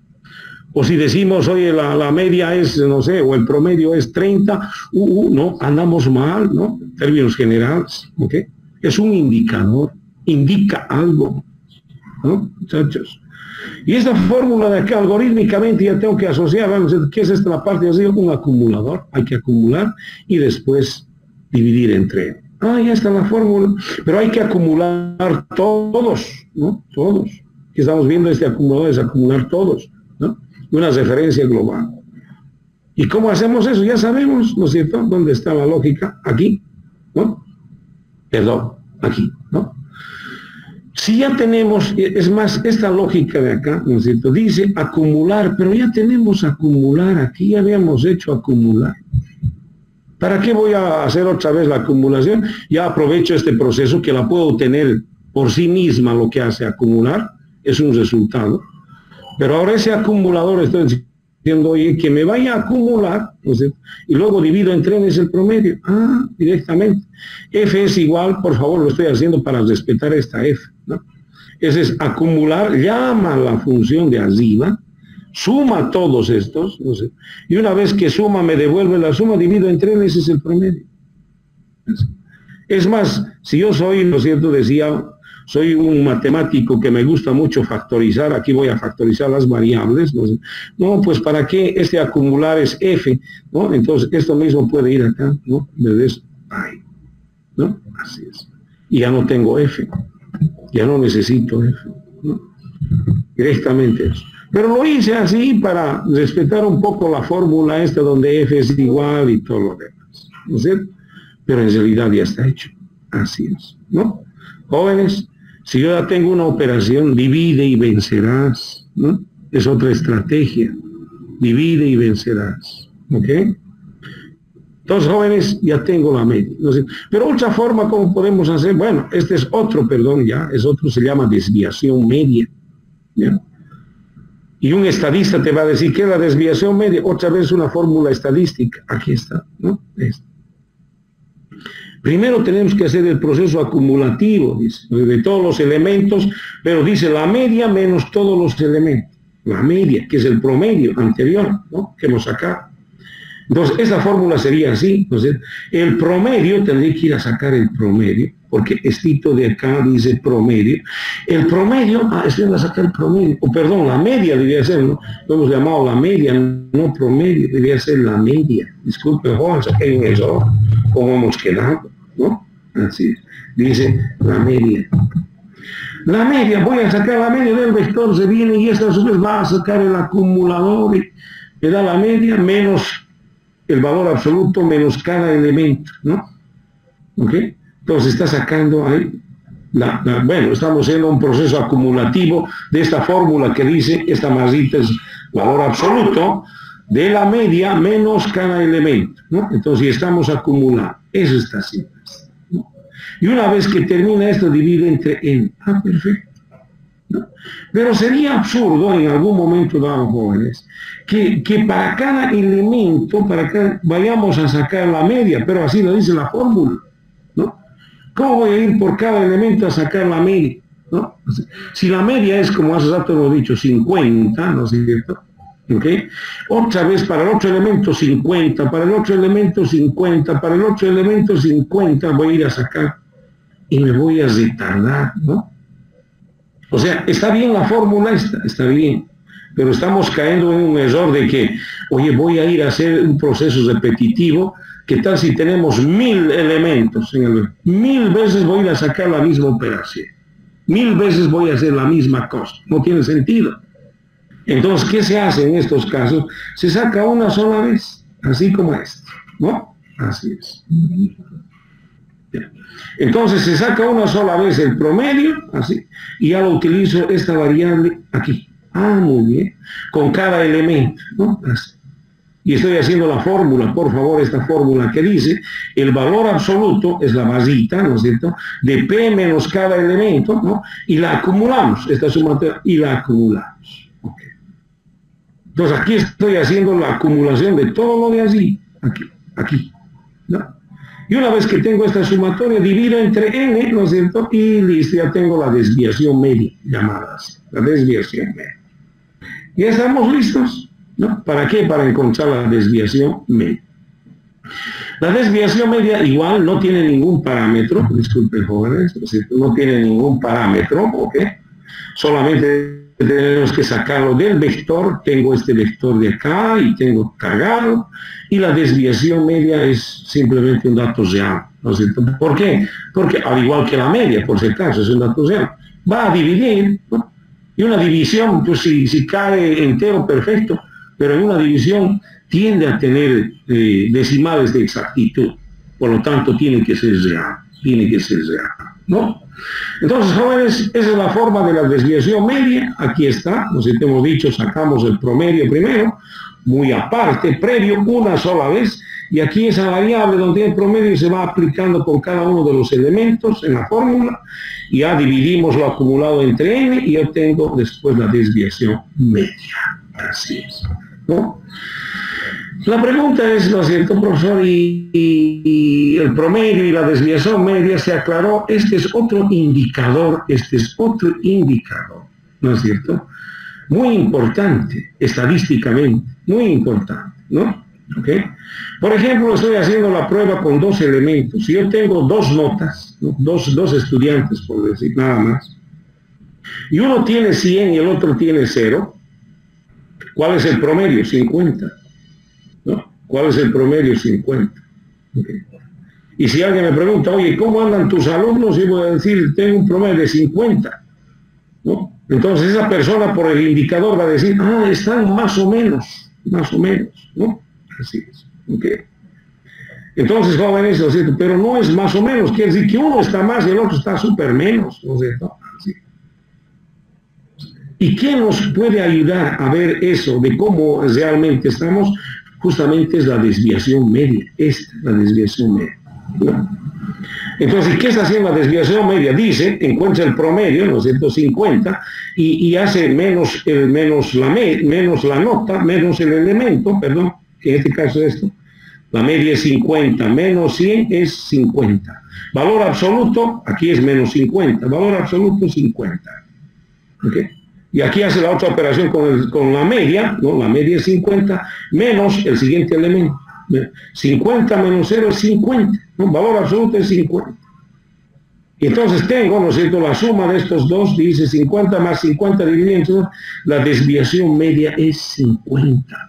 O si decimos, oye, la, la media es, no sé, o el promedio es treinta, uh, uh, no, andamos mal, ¿no? En términos generales, ¿ok? Es un indicador, indica algo, ¿no, muchachos? Y esta fórmula de acá, algorítmicamente, ya tengo que asociar, vamos, ¿qué es esta la parte? Así, un acumulador, hay que acumular y después dividir entre. Ah, ya está la fórmula, pero hay que acumular todos, ¿no? Todos. Que estamos viendo este acumulador es acumular todos, ¿no? Una referencia global. ¿Y cómo hacemos eso? Ya sabemos, ¿no es cierto?, dónde está la lógica, aquí, ¿no? Perdón, aquí, ¿no? Si ya tenemos, es más, esta lógica de acá, ¿no es cierto?, dice acumular, pero ya tenemos acumular, aquí ya habíamos hecho acumular. ¿Para qué voy a hacer otra vez la acumulación? Ya aprovecho este proceso que la puedo tener por sí misma, lo que hace acumular, es un resultado. Pero ahora ese acumulador, estoy diciendo, oye, que me vaya a acumular, ¿no es cierto?, y luego divido entre n es el promedio. Ah, directamente. F es igual, por favor, lo estoy haciendo para respetar esta F, ¿no? Ese es acumular, llama la función de arriba, suma todos estos, no sé, y una vez que suma me devuelve la suma, divido entre n, ese es el promedio. Es más, si yo soy, ¿no es cierto?, decía, soy un matemático que me gusta mucho factorizar, aquí voy a factorizar las variables, no sé, no, pues ¿para qué este acumular es F? ¿No? Entonces esto mismo puede ir acá, ¿no? ¿Ves? Ahí, ¿no? Así es. Y ya no tengo F, ya no necesito F, ¿no? Directamente eso. Pero lo hice así para respetar un poco la fórmula esta donde F es igual y todo lo demás, ¿no es cierto? Pero en realidad ya está hecho. Así es, ¿no? Jóvenes, si yo ya tengo una operación, divide y vencerás, ¿no? Es otra estrategia. Divide y vencerás, ¿ok? Entonces, jóvenes, ya tengo la media, ¿no? Pero otra forma, ¿cómo podemos hacer? Bueno, este es otro, perdón, ya, es otro, se llama desviación media, ¿ya? Y un estadista te va a decir, ¿qué es la desviación media? Otra vez una fórmula estadística, aquí está, ¿no? Esta. Primero tenemos que hacer el proceso acumulativo, dice, de todos los elementos, pero dice la media menos todos los elementos. La media, que es el promedio anterior, ¿no?, que hemos sacado. Entonces, esa fórmula sería así. Entonces, el promedio, tendría que ir a sacar el promedio, porque estito de acá dice promedio. El promedio, ah, es que va a sacar el promedio, o perdón, la media debía ser, ¿no? Lo hemos llamado la media, no promedio, debía ser la media. Disculpe, Juan, saqué un error, cómo hemos quedado, ¿no? Así es. Dice la media. La media, voy a sacar la media del vector, se viene y esta a su vez va a sacar el acumulador y me da la media menos el valor absoluto menos cada elemento, ¿no? ¿Ok? Entonces está sacando ahí, la, la, bueno, estamos haciendo un proceso acumulativo de esta fórmula que dice, esta masita es valor absoluto de la media menos cada elemento, ¿no? Entonces estamos acumulando, eso está haciendo, ¿no? Y una vez que termina esto, divide entre n. Ah, perfecto, ¿no? Pero sería absurdo en algún momento dado, jóvenes, que, que para cada elemento, para cada, vayamos a sacar la media, pero así lo dice la fórmula, ¿no? ¿Cómo voy a ir por cada elemento a sacar la media, ¿no? Si la media es, como hace rato hemos dicho, cincuenta, ¿no es cierto? ¿Ok? Otra vez para el otro elemento cincuenta, para el otro elemento cincuenta, para el otro elemento cincuenta, voy a ir a sacar y me voy a retardar, ¿no? O sea, está bien la fórmula esta, está bien, pero estamos cayendo en un error de que, oye, voy a ir a hacer un proceso repetitivo. ¿Qué tal si tenemos mil elementos? En el, mil veces voy a ir a sacar la misma operación. Mil veces voy a hacer la misma cosa. No tiene sentido. Entonces, ¿qué se hace en estos casos? Se saca una sola vez, así como esto, ¿no? Así es. Entonces se saca una sola vez el promedio, así, y ya lo utilizo esta variable aquí. Ah, muy bien. Con cada elemento, ¿no? Así. Y estoy haciendo la fórmula, por favor, esta fórmula que dice, el valor absoluto es la basita, ¿no es cierto?, de P menos cada elemento, ¿no? Y la acumulamos, esta sumatoria, y la acumulamos. Okay. Entonces aquí estoy haciendo la acumulación de todo lo de allí, aquí, aquí, ¿no? Y una vez que tengo esta sumatoria, divido entre n, ¿no es cierto?, y listo, ya tengo la desviación media, llamada así, la desviación media. Ya estamos listos, ¿no? ¿Para qué? Para encontrar la desviación media. La desviación media igual no tiene ningún parámetro, disculpen jóvenes, no tiene ningún parámetro, ¿ok? Solamente tenemos que sacarlo del vector, tengo este vector de acá y tengo cargado, y la desviación media es simplemente un dato real, ¿no es cierto? ¿Por qué? Porque al igual que la media, por si acaso, es un dato real, va a dividir, ¿no? Y una división, pues si, si cae entero, perfecto, pero en una división tiende a tener eh, decimales de exactitud, por lo tanto tiene que ser real, tiene que ser real, ¿no? Entonces, jóvenes, esa es la forma de la desviación media. Aquí está, nos hemos dicho, sacamos el promedio primero, muy aparte, previo, una sola vez, y aquí esa variable donde el promedio se va aplicando con cada uno de los elementos en la fórmula, y ya dividimos lo acumulado entre n, y yo tengo después la desviación media. Así es, ¿no? La pregunta es, ¿no es cierto, profesor? Y, y, y el promedio y la desviación media se aclaró. Este es otro indicador, este es otro indicador, ¿no es cierto? Muy importante, estadísticamente, muy importante, ¿no? ¿Ok? Por ejemplo, estoy haciendo la prueba con dos elementos. Si yo tengo dos notas, ¿no? dos, dos estudiantes, por decir nada más, y uno tiene cien y el otro tiene cero, ¿cuál es el promedio? cincuenta. ¿No? ¿Cuál es el promedio? cincuenta. Okay. Y si alguien me pregunta, oye, ¿cómo andan tus alumnos? Yo voy a decir, tengo un promedio de cincuenta. ¿No? Entonces esa persona por el indicador va a decir, ah, están más o menos, más o menos, ¿no? Así es. Okay. Entonces, jóvenes, ¿no es cierto? Pero no es más o menos, quiere decir que uno está más y el otro está súper menos, ¿no es cierto? Así. ¿Y qué nos puede ayudar a ver eso de cómo realmente estamos? Justamente es la desviación media, esta, la desviación media, ¿no? Entonces, ¿qué está haciendo la desviación media? Dice, encuentra el promedio, ¿no es cierto?, cincuenta, y, y hace menos, el, menos, la me, menos la nota, menos el elemento, perdón, que en este caso es esto, la media es cincuenta, menos cien es cincuenta. Valor absoluto, aquí es menos cincuenta, valor absoluto cincuenta. ¿Ok? Y aquí hace la otra operación con, el, con la media, ¿no? La media es cincuenta, menos el siguiente elemento. cincuenta menos cero es cincuenta, ¿no? Valor absoluto es cincuenta. Y entonces tengo, ¿no es cierto?, la suma de estos dos, dice cincuenta más cincuenta dividido entre dos, la desviación media es cincuenta.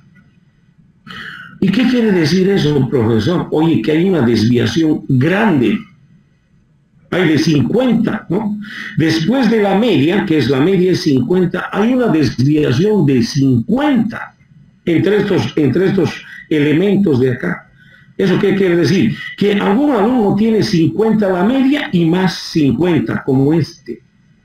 ¿Y qué quiere decir eso, profesor? Oye, que hay una desviación grande. Hay de cincuenta, ¿no? Después de la media, que es la media es cincuenta, hay una desviación de cincuenta entre estos, entre estos elementos de acá. ¿Eso qué quiere decir? Que algún alumno tiene cincuenta la media y más cincuenta, como este.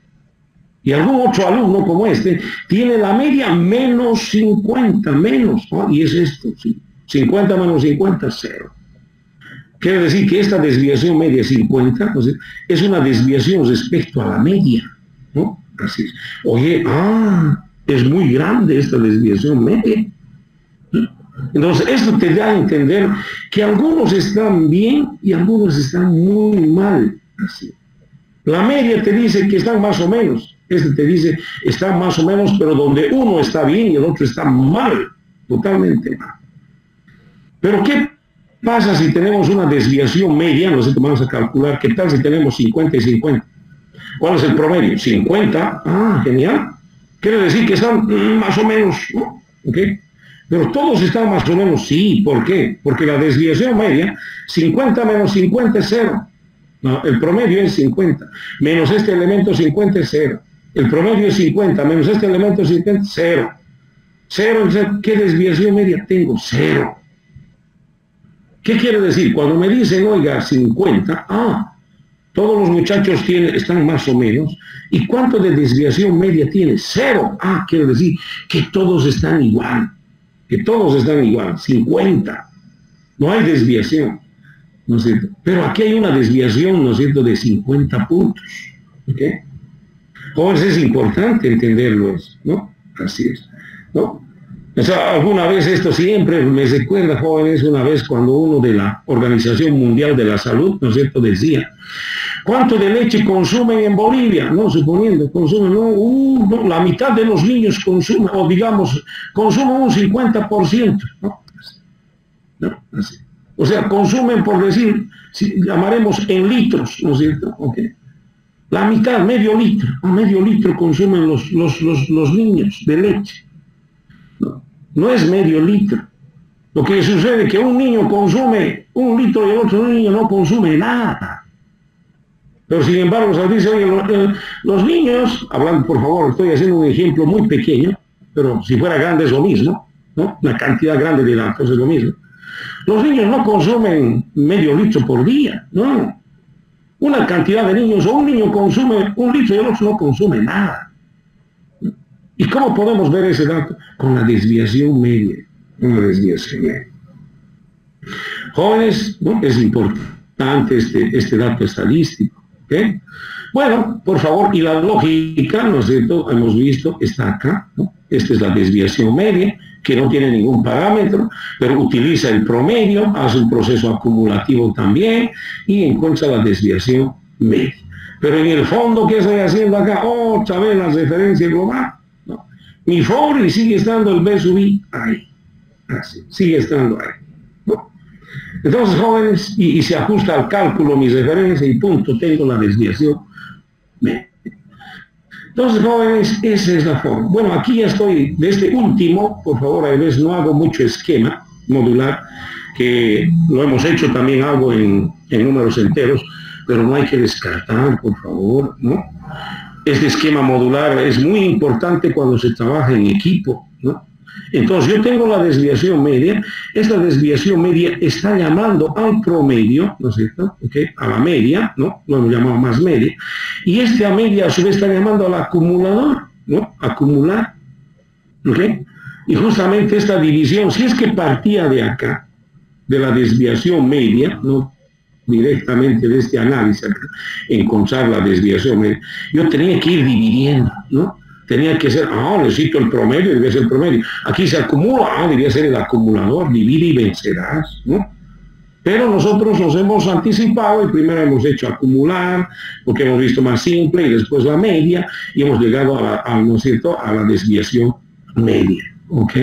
Y algún otro alumno como este tiene la media menos cincuenta, menos, ¿no? Y es esto, ¿sí? cincuenta menos cincuenta, cero. Quiere decir que esta desviación media cincuenta, ¿no? Es una desviación respecto a la media, ¿no? Así es. Oye, ah, es muy grande esta desviación media. Entonces, esto te da a entender que algunos están bien y algunos están muy mal. Así. La media te dice que están más o menos. Este te dice, están más o menos, pero donde uno está bien y el otro está mal, totalmente mal. Pero ¿qué pasa si tenemos una desviación media? Nosotros vamos a calcular qué tal si tenemos cincuenta y cincuenta. ¿Cuál es el promedio? cincuenta. Ah, genial. Quiere decir que están mm, más o menos, ¿no? ¿Ok? Pero todos están más o menos, sí. ¿Por qué? Porque la desviación media, cincuenta menos cincuenta es cero. No, el promedio es cincuenta. Menos este elemento cincuenta es cero. El promedio es cincuenta. Menos este elemento cincuenta, cero. Cero, ¿qué desviación media tengo? Cero. ¿Qué quiere decir? Cuando me dicen, oiga, cincuenta, ah, todos los muchachos tienen, están más o menos. ¿Y cuánto de desviación media tiene? Cero. Ah, quiere decir que todos están igual. Que todos están igual. cincuenta. No hay desviación. ¿No es cierto? Pero aquí hay una desviación, ¿no es cierto?, de cincuenta puntos. ¿Ok? Jóvenes, es importante entenderlo, ¿no? Así es, ¿no? O sea, alguna vez esto siempre me recuerda, jóvenes, una vez cuando uno de la Organización Mundial de la Salud, ¿no es cierto?, decía, ¿cuánto de leche consumen en Bolivia? No, suponiendo, consumen, no, uh, no, la mitad de los niños consumen, o digamos, consumen un cincuenta por ciento, ¿no? ¿No? Así. O sea, consumen, por decir, si llamaremos en litros, ¿no es cierto? Okay. La mitad, medio litro, medio litro consumen los, los, los, los niños de leche. No, no es medio litro. Lo que sucede es que un niño consume un litro y el otro niño no consume nada. Pero sin embargo se dice, oye, los, los niños, hablando, por favor, estoy haciendo un ejemplo muy pequeño, pero si fuera grande es lo mismo. ¿no? Una cantidad grande de datos es lo mismo. Los niños no consumen medio litro por día, no. Una cantidad de niños, o un niño consume un litro y el otro no consume nada. ¿Y cómo podemos ver ese dato? Con la desviación media. Con la desviación media. Jóvenes, ¿no? Es importante este, este dato estadístico. ¿Okay? Bueno, por favor, y la lógica, ¿no es cierto? Hemos visto, está acá, ¿no? Esta es la desviación media, que no tiene ningún parámetro, pero utiliza el promedio, hace un proceso acumulativo también, y encuentra la desviación media. Pero en el fondo, ¿qué estoy haciendo acá? Otra vez la referencia global. ¿No? Mi for y sigue estando el B sub I ahí. Así, sigue estando ahí. ¿No? Entonces, jóvenes, y, y se ajusta al cálculo mi referencia y punto, tengo la desviación media. Entonces, jóvenes, esa es la forma. Bueno, aquí ya estoy, de este último, por favor, a veces no hago mucho esquema modular, que lo hemos hecho también algo en, en números enteros, pero no hay que descartar, por favor, ¿no? Este esquema modular es muy importante cuando se trabaja en equipo, ¿no? Entonces, yo tengo la desviación media, esta desviación media está llamando al promedio, ¿no es cierto? ¿Okay? A la media, ¿no? Lo hemos llamado más media, y esta media a su vez está llamando al acumulador, ¿no? Acumular, ¿ok? Y justamente esta división, si es que partía de acá, de la desviación media, ¿no? Directamente de este análisis, acá, encontrar la desviación media, yo tenía que ir dividiendo, ¿no? Tenía que ser, ah, necesito el promedio, debe ser el promedio. Aquí se acumula, ah, debía ser el acumulador, divide y vencerás, ¿no? Pero nosotros nos hemos anticipado y primero hemos hecho acumular, porque hemos visto más simple, y después la media, y hemos llegado a la, a, ¿no es cierto?, a la desviación media, ¿ok?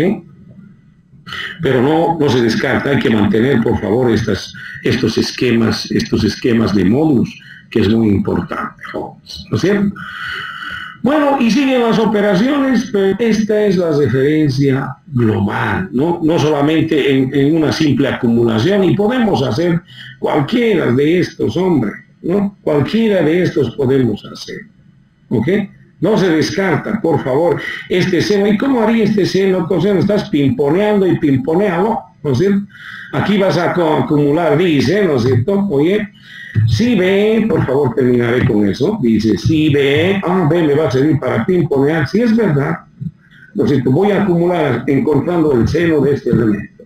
Pero no, no se descarta, hay que mantener, por favor, estas, estos esquemas, estos esquemas de módulos, que es muy importante, jóvenes, ¿no es cierto? Bueno, y siguen las operaciones, pero esta es la referencia global, ¿no? No solamente en, en una simple acumulación, y podemos hacer cualquiera de estos, hombre, ¿no? Cualquiera de estos podemos hacer, ¿ok? No se descarta, por favor, este seno. ¿Y cómo haría este seno? Coseno, estás pimponeando y pimponeando, ¿no es cierto? Aquí vas a acumular, dice, ¿no es cierto? Oye, si B, por favor terminaré con eso, dice si B, ah, B me va a servir para pimponear, si es verdad, ¿no es cierto? Voy a acumular encontrando el seno de este elemento.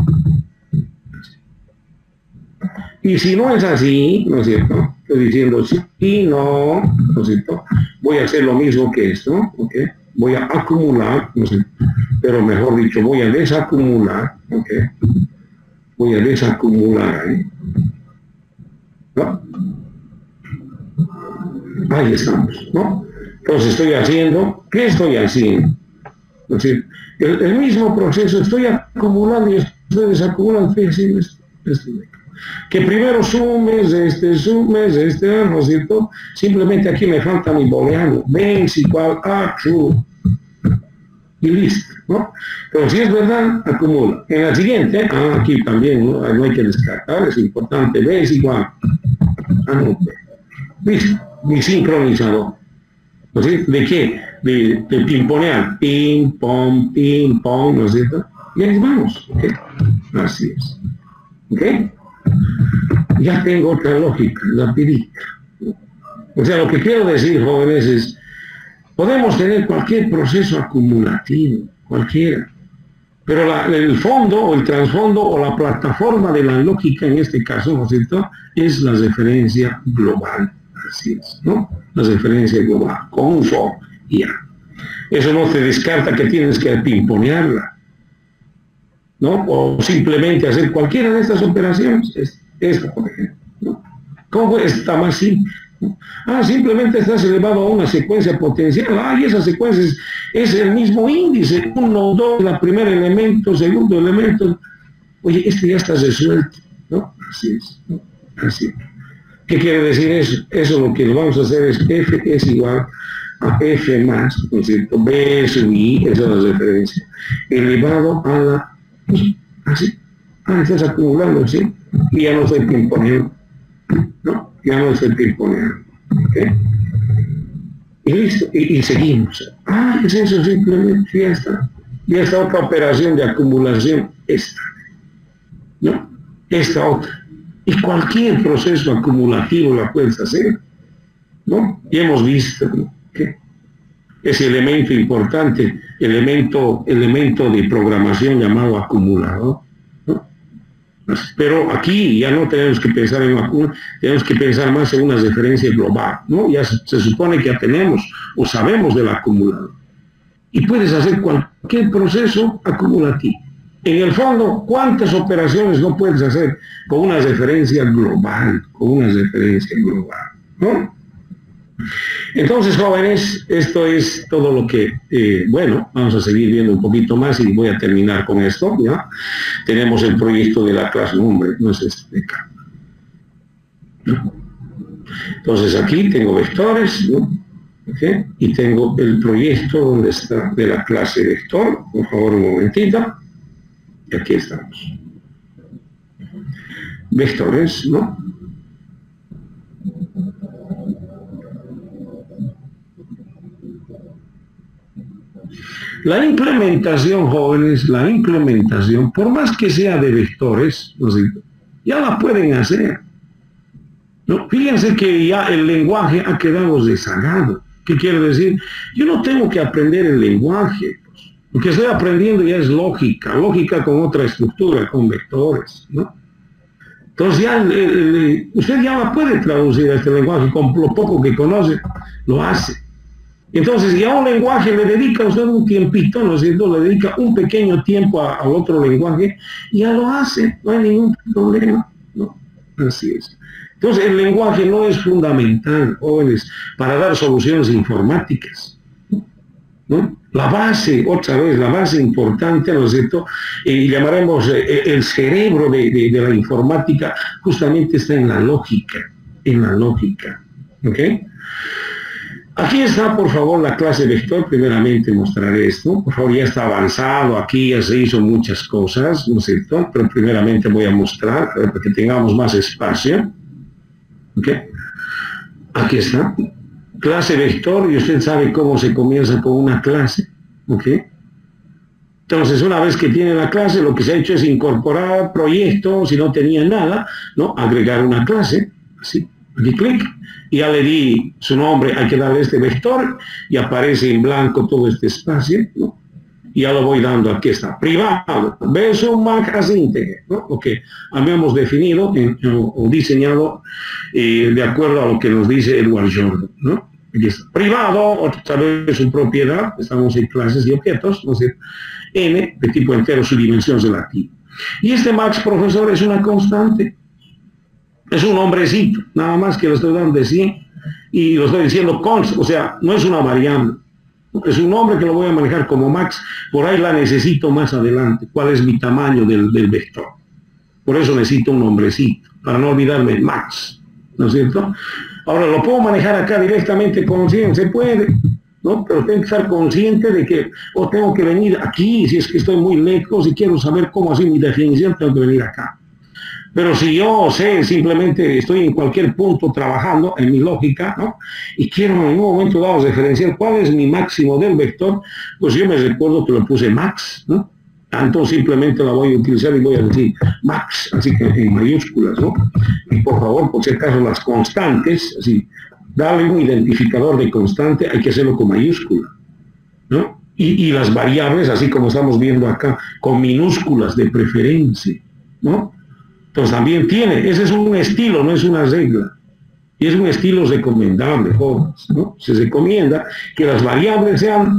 Y si no es así, ¿no es cierto? Estoy diciendo sí, no, ¿no es cierto? Voy a hacer lo mismo que esto, ¿ok? Voy a acumular, no sé, pero mejor dicho, voy a desacumular, ¿ok? Voy a desacumular ahí. ¿No? Ahí estamos, ¿no? Entonces estoy haciendo, ¿qué estoy haciendo? Es decir, el, el mismo proceso, estoy acumulando y estoy desacumulando, estoy haciendo esto, esto, que primero sumes este, sumes este, ¿no es cierto? Simplemente aquí me falta mi booleano, B es igual a true, y listo, ¿no? Pero si es verdad, acumula. En la siguiente, ah, aquí también, ¿no? No hay que descartar, es importante, B es igual a no, listo, mi sincronizador. ¿No es cierto? ¿De qué? De, de pimponear, ping, pong, ping, pong, ¿no es cierto? Y ahí vamos, ¿ok? Así es, ¿ok? Ya tengo otra lógica, la pirita. O sea, lo que quiero decir, jóvenes, es, podemos tener cualquier proceso acumulativo, cualquiera, pero la, el fondo o el trasfondo o la plataforma de la lógica en este caso, ¿no es cierto?, es la referencia global, así es, ¿no? La referencia global, con un for y ya. Eso no te descarta que tienes que pimponearla, ¿no? O simplemente hacer cualquiera de estas operaciones, esta, por ejemplo, ¿no? ¿Cómo está más simple? Ah, simplemente estás elevado a una secuencia potencial. Ah, y esa secuencia es, es el mismo índice, uno, dos, la primer elemento, segundo elemento. Oye, este ya está resuelto, ¿no? Así es, ¿no? Así. ¿Qué quiere decir eso? Eso lo que vamos a hacer es F es igual a F más, ¿no es cierto? B sub I, esa es la referencia, elevado a la I, así. Ah, estás acumulando, ¿sí? Y ya no estoy pimponeando, ¿no? Ya no estoy pimponeando, ¿ok? Y listo, y, y seguimos. Ah, es eso, simplemente, ya está. Y esta otra operación de acumulación, esta, ¿no? Esta otra. Y cualquier proceso acumulativo la puedes hacer, ¿no? Y hemos visto, ¿no?, que ese elemento importante, elemento, elemento de programación llamado acumulador, ¿no? Pero aquí ya no tenemos que pensar en acumulador, tenemos que pensar más en una referencia global, ¿no? Ya se, se supone que ya tenemos o sabemos del acumulador. Y puedes hacer cualquier proceso acumulativo. En el fondo, ¿cuántas operaciones no puedes hacer con una referencia global? Con una referencia global, ¿no? Entonces, jóvenes, esto es todo lo que, eh, bueno, vamos a seguir viendo un poquito más y voy a terminar con esto, ¿ya? Tenemos el proyecto de la clase nombre, no es este de acá, ¿no? Entonces, aquí tengo vectores, ¿no? ¿Okay? Y tengo el proyecto donde está de la clase vector, por favor, un momentito. Y aquí estamos. Vectores, ¿no? La implementación, jóvenes, la implementación, por más que sea de vectores, ¿no? Ya la pueden hacer, ¿no? Fíjense que ya el lenguaje ha quedado rezagado. ¿Qué quiere decir? Yo no tengo que aprender el lenguaje. Lo que estoy aprendiendo ya es lógica, lógica con otra estructura, con vectores, ¿no? Entonces ya el, el, usted ya la puede traducir a este lenguaje, con lo poco que conoce, lo hace. Entonces ya un lenguaje le dedica a usted un tiempito, ¿no es cierto? Le dedica un pequeño tiempo a, al otro lenguaje, y ya lo hace, no hay ningún problema, ¿no? Así es. Entonces el lenguaje no es fundamental, jóvenes, para dar soluciones informáticas, ¿no? La base, otra vez, la base importante, ¿no es cierto? Y llamaremos eh, el cerebro de, de, de la informática, justamente está en la lógica, en la lógica, ¿ok? Aquí está, por favor, la clase vector. Primeramente mostraré esto. Por favor, ya está avanzado, aquí ya se hizo muchas cosas, ¿no es cierto? Pero primeramente voy a mostrar, para que tengamos más espacio, ¿ok? Aquí está. Clase vector, y usted sabe cómo se comienza con una clase, ¿ok? Entonces, una vez que tiene la clase, lo que se ha hecho es incorporar proyectos, si no tenía nada, ¿no? Agregar una clase, así, aquí clic, y ya le di su nombre, hay que darle este vector, y aparece en blanco todo este espacio, ¿no? Y ya lo voy dando, aquí está, privado, beso Mac asínteje, ¿no? Lo que habíamos definido en, o, o diseñado eh, de acuerdo a lo que nos dice Edward Jordan, ¿no? Aquí está. Privado, otra vez su propiedad, estamos en clases y objetos, no sé, n de tipo entero, su dimensión relativa. Y este max, profesor, es una constante, es un nombrecito, nada más que lo estoy dando de cien, y lo estoy diciendo const, o sea, no es una variable, es un nombre que lo voy a manejar como max, por ahí la necesito más adelante, cuál es mi tamaño del, del vector. Por eso necesito un nombrecito, para no olvidarme max, ¿no es cierto? Ahora, ¿lo puedo manejar acá directamente con cien? Se puede, ¿no? Pero tengo que estar consciente de que, o tengo que venir aquí, si es que estoy muy lejos y quiero saber cómo hacer mi definición, tengo que venir acá. Pero si yo sé, simplemente estoy en cualquier punto trabajando en mi lógica, ¿no? Y quiero en un momento dado referenciar cuál es mi máximo del vector, pues yo me recuerdo que lo puse max, ¿no? Entonces simplemente la voy a utilizar y voy a decir max, así que en mayúsculas, ¿no? Y por favor, por si acaso las constantes, así, darle un identificador de constante, hay que hacerlo con mayúscula, ¿no? Y, y las variables, así como estamos viendo acá, con minúsculas de preferencia, ¿no? Entonces también tiene, ese es un estilo, no es una regla. Y es un estilo recomendable, jóvenes, ¿no? Se recomienda que las variables sean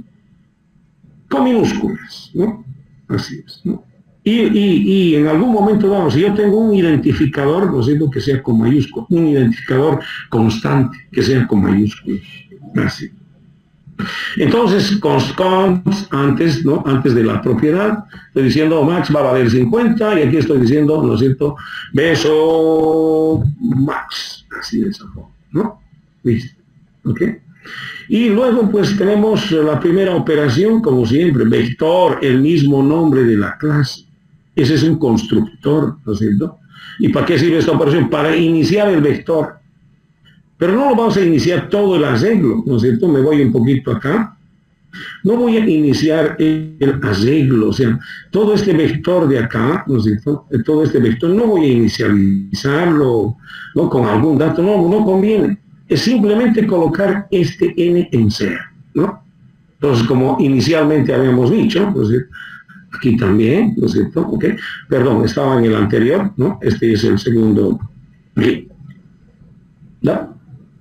con minúsculas, ¿no? Así es, ¿no? Y, y, y en algún momento dado, si yo tengo un identificador, lo siento que sea con mayúsculas, un identificador constante, que sea con mayúsculas, así. Entonces, const, const, antes, ¿no? Antes de la propiedad, estoy diciendo max va a valer cincuenta, y aquí estoy diciendo, ¿no es cierto?, beso max, así de esa forma, ¿no? Listo, ¿ok? Y luego pues tenemos la primera operación, como siempre, vector, el mismo nombre de la clase. Ese es un constructor, ¿no es cierto? ¿Y para qué sirve esta operación? Para iniciar el vector. Pero no lo vamos a iniciar todo el arreglo, ¿no es cierto? Me voy un poquito acá, No voy a iniciar el arreglo, o sea, todo este vector de acá, ¿no es cierto? Todo este vector no voy a inicializarlo, ¿no? Con algún dato, no, no conviene. Es simplemente colocar este n en cero, ¿no? Entonces, como inicialmente habíamos dicho, ¿no es cierto? Aquí también, ¿no es cierto? ¿Ok? Perdón, estaba en el anterior, ¿no? Este es el segundo. ¿No?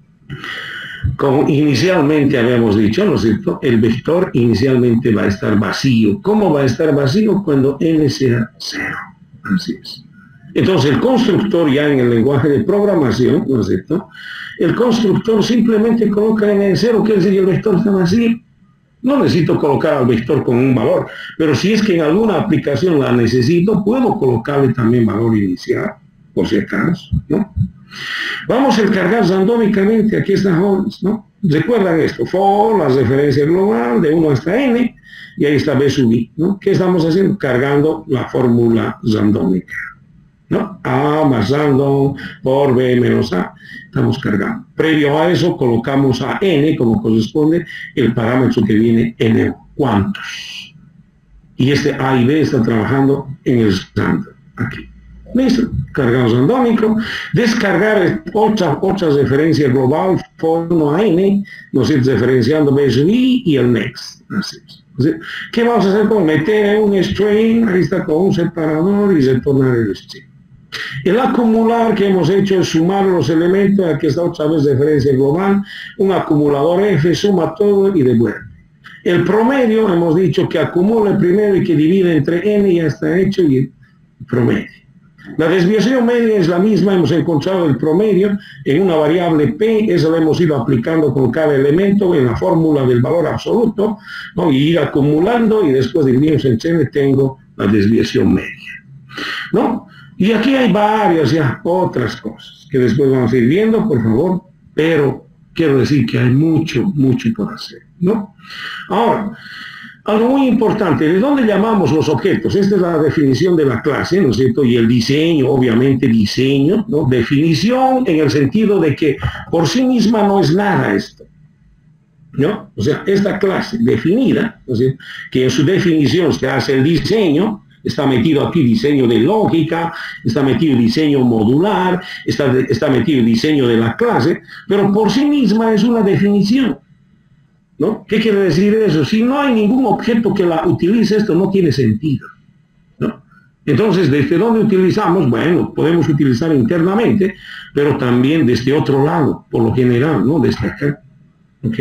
Como inicialmente habíamos dicho, ¿no es cierto? El vector inicialmente va a estar vacío. ¿Cómo va a estar vacío? Cuando n sea cero. Así es. Entonces el constructor ya en el lenguaje de programación, ¿no es cierto? El constructor simplemente coloca n en cero, quiere decir que el vector está vacío. No necesito colocar al vector con un valor, pero si es que en alguna aplicación la necesito, puedo colocarle también valor inicial, por si acaso, ¿no? Vamos a cargar randómicamente, aquí está Holmes, ¿no? Recuerdan esto, for, la referencia global de uno hasta n, y ahí está b sub i, ¿no? ¿Qué estamos haciendo? Cargando la fórmula randómica, ¿no? A más random por b menos a, estamos cargando. Previo a eso colocamos a n, como corresponde, el parámetro que viene n, ¿cuántos? Y este a y b está trabajando en el random, aquí. Listo, cargamos randómico, descargar otra, otra referencia global, for uno a n, nos ir referenciando b sub i y el next, así es. ¿Qué vamos a hacer con meter un string? Ahí está con un separador y retornar el string. El acumular que hemos hecho es sumar los elementos, aquí está otra vez referencia global, un acumulador F, suma todo y devuelve. El promedio, hemos dicho que acumule primero y que divide entre n, ya está hecho, y el promedio. La desviación media es la misma, hemos encontrado el promedio en una variable P, esa la hemos ido aplicando con cada elemento en la fórmula del valor absoluto, ¿no? Y ir acumulando y después dividimos entre n, tengo la desviación media, ¿no? Y aquí hay varias ya otras cosas que después vamos a ir viendo, por favor, pero quiero decir que hay mucho, mucho por hacer, ¿no? Ahora, algo muy importante, ¿de dónde llamamos los objetos? Esta es la definición de la clase, ¿no es cierto? Y el diseño, obviamente diseño, ¿no? Definición en el sentido de que por sí misma no es nada esto, ¿no? O sea, esta clase definida, ¿no es cierto? Que en su definición se hace el diseño, está metido aquí diseño de lógica, está metido diseño modular, está, está metido diseño de la clase, pero por sí misma es una definición, ¿no? ¿Qué quiere decir eso? Si no hay ningún objeto que la utilice, esto no tiene sentido, ¿no? Entonces, ¿desde dónde utilizamos? Bueno, podemos utilizar internamente, pero también desde otro lado, por lo general, ¿no? Desde acá, ¿ok?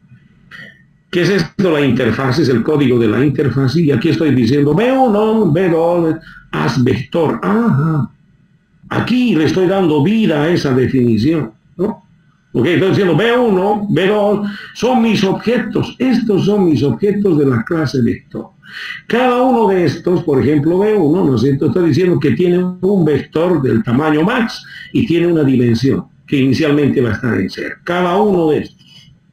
¿Qué es esto? La interfaz, es el código de la interfaz, y aquí estoy diciendo B uno, B dos, haz vector. Ajá. Aquí le estoy dando vida a esa definición, ¿no? Ok, estoy diciendo B uno, B dos, son mis objetos. Estos son mis objetos de la clase vector. Cada uno de estos, por ejemplo, B uno, ¿no es cierto? Estoy diciendo que tiene un vector del tamaño max y tiene una dimensión que inicialmente va a estar en cero. Cada uno de estos.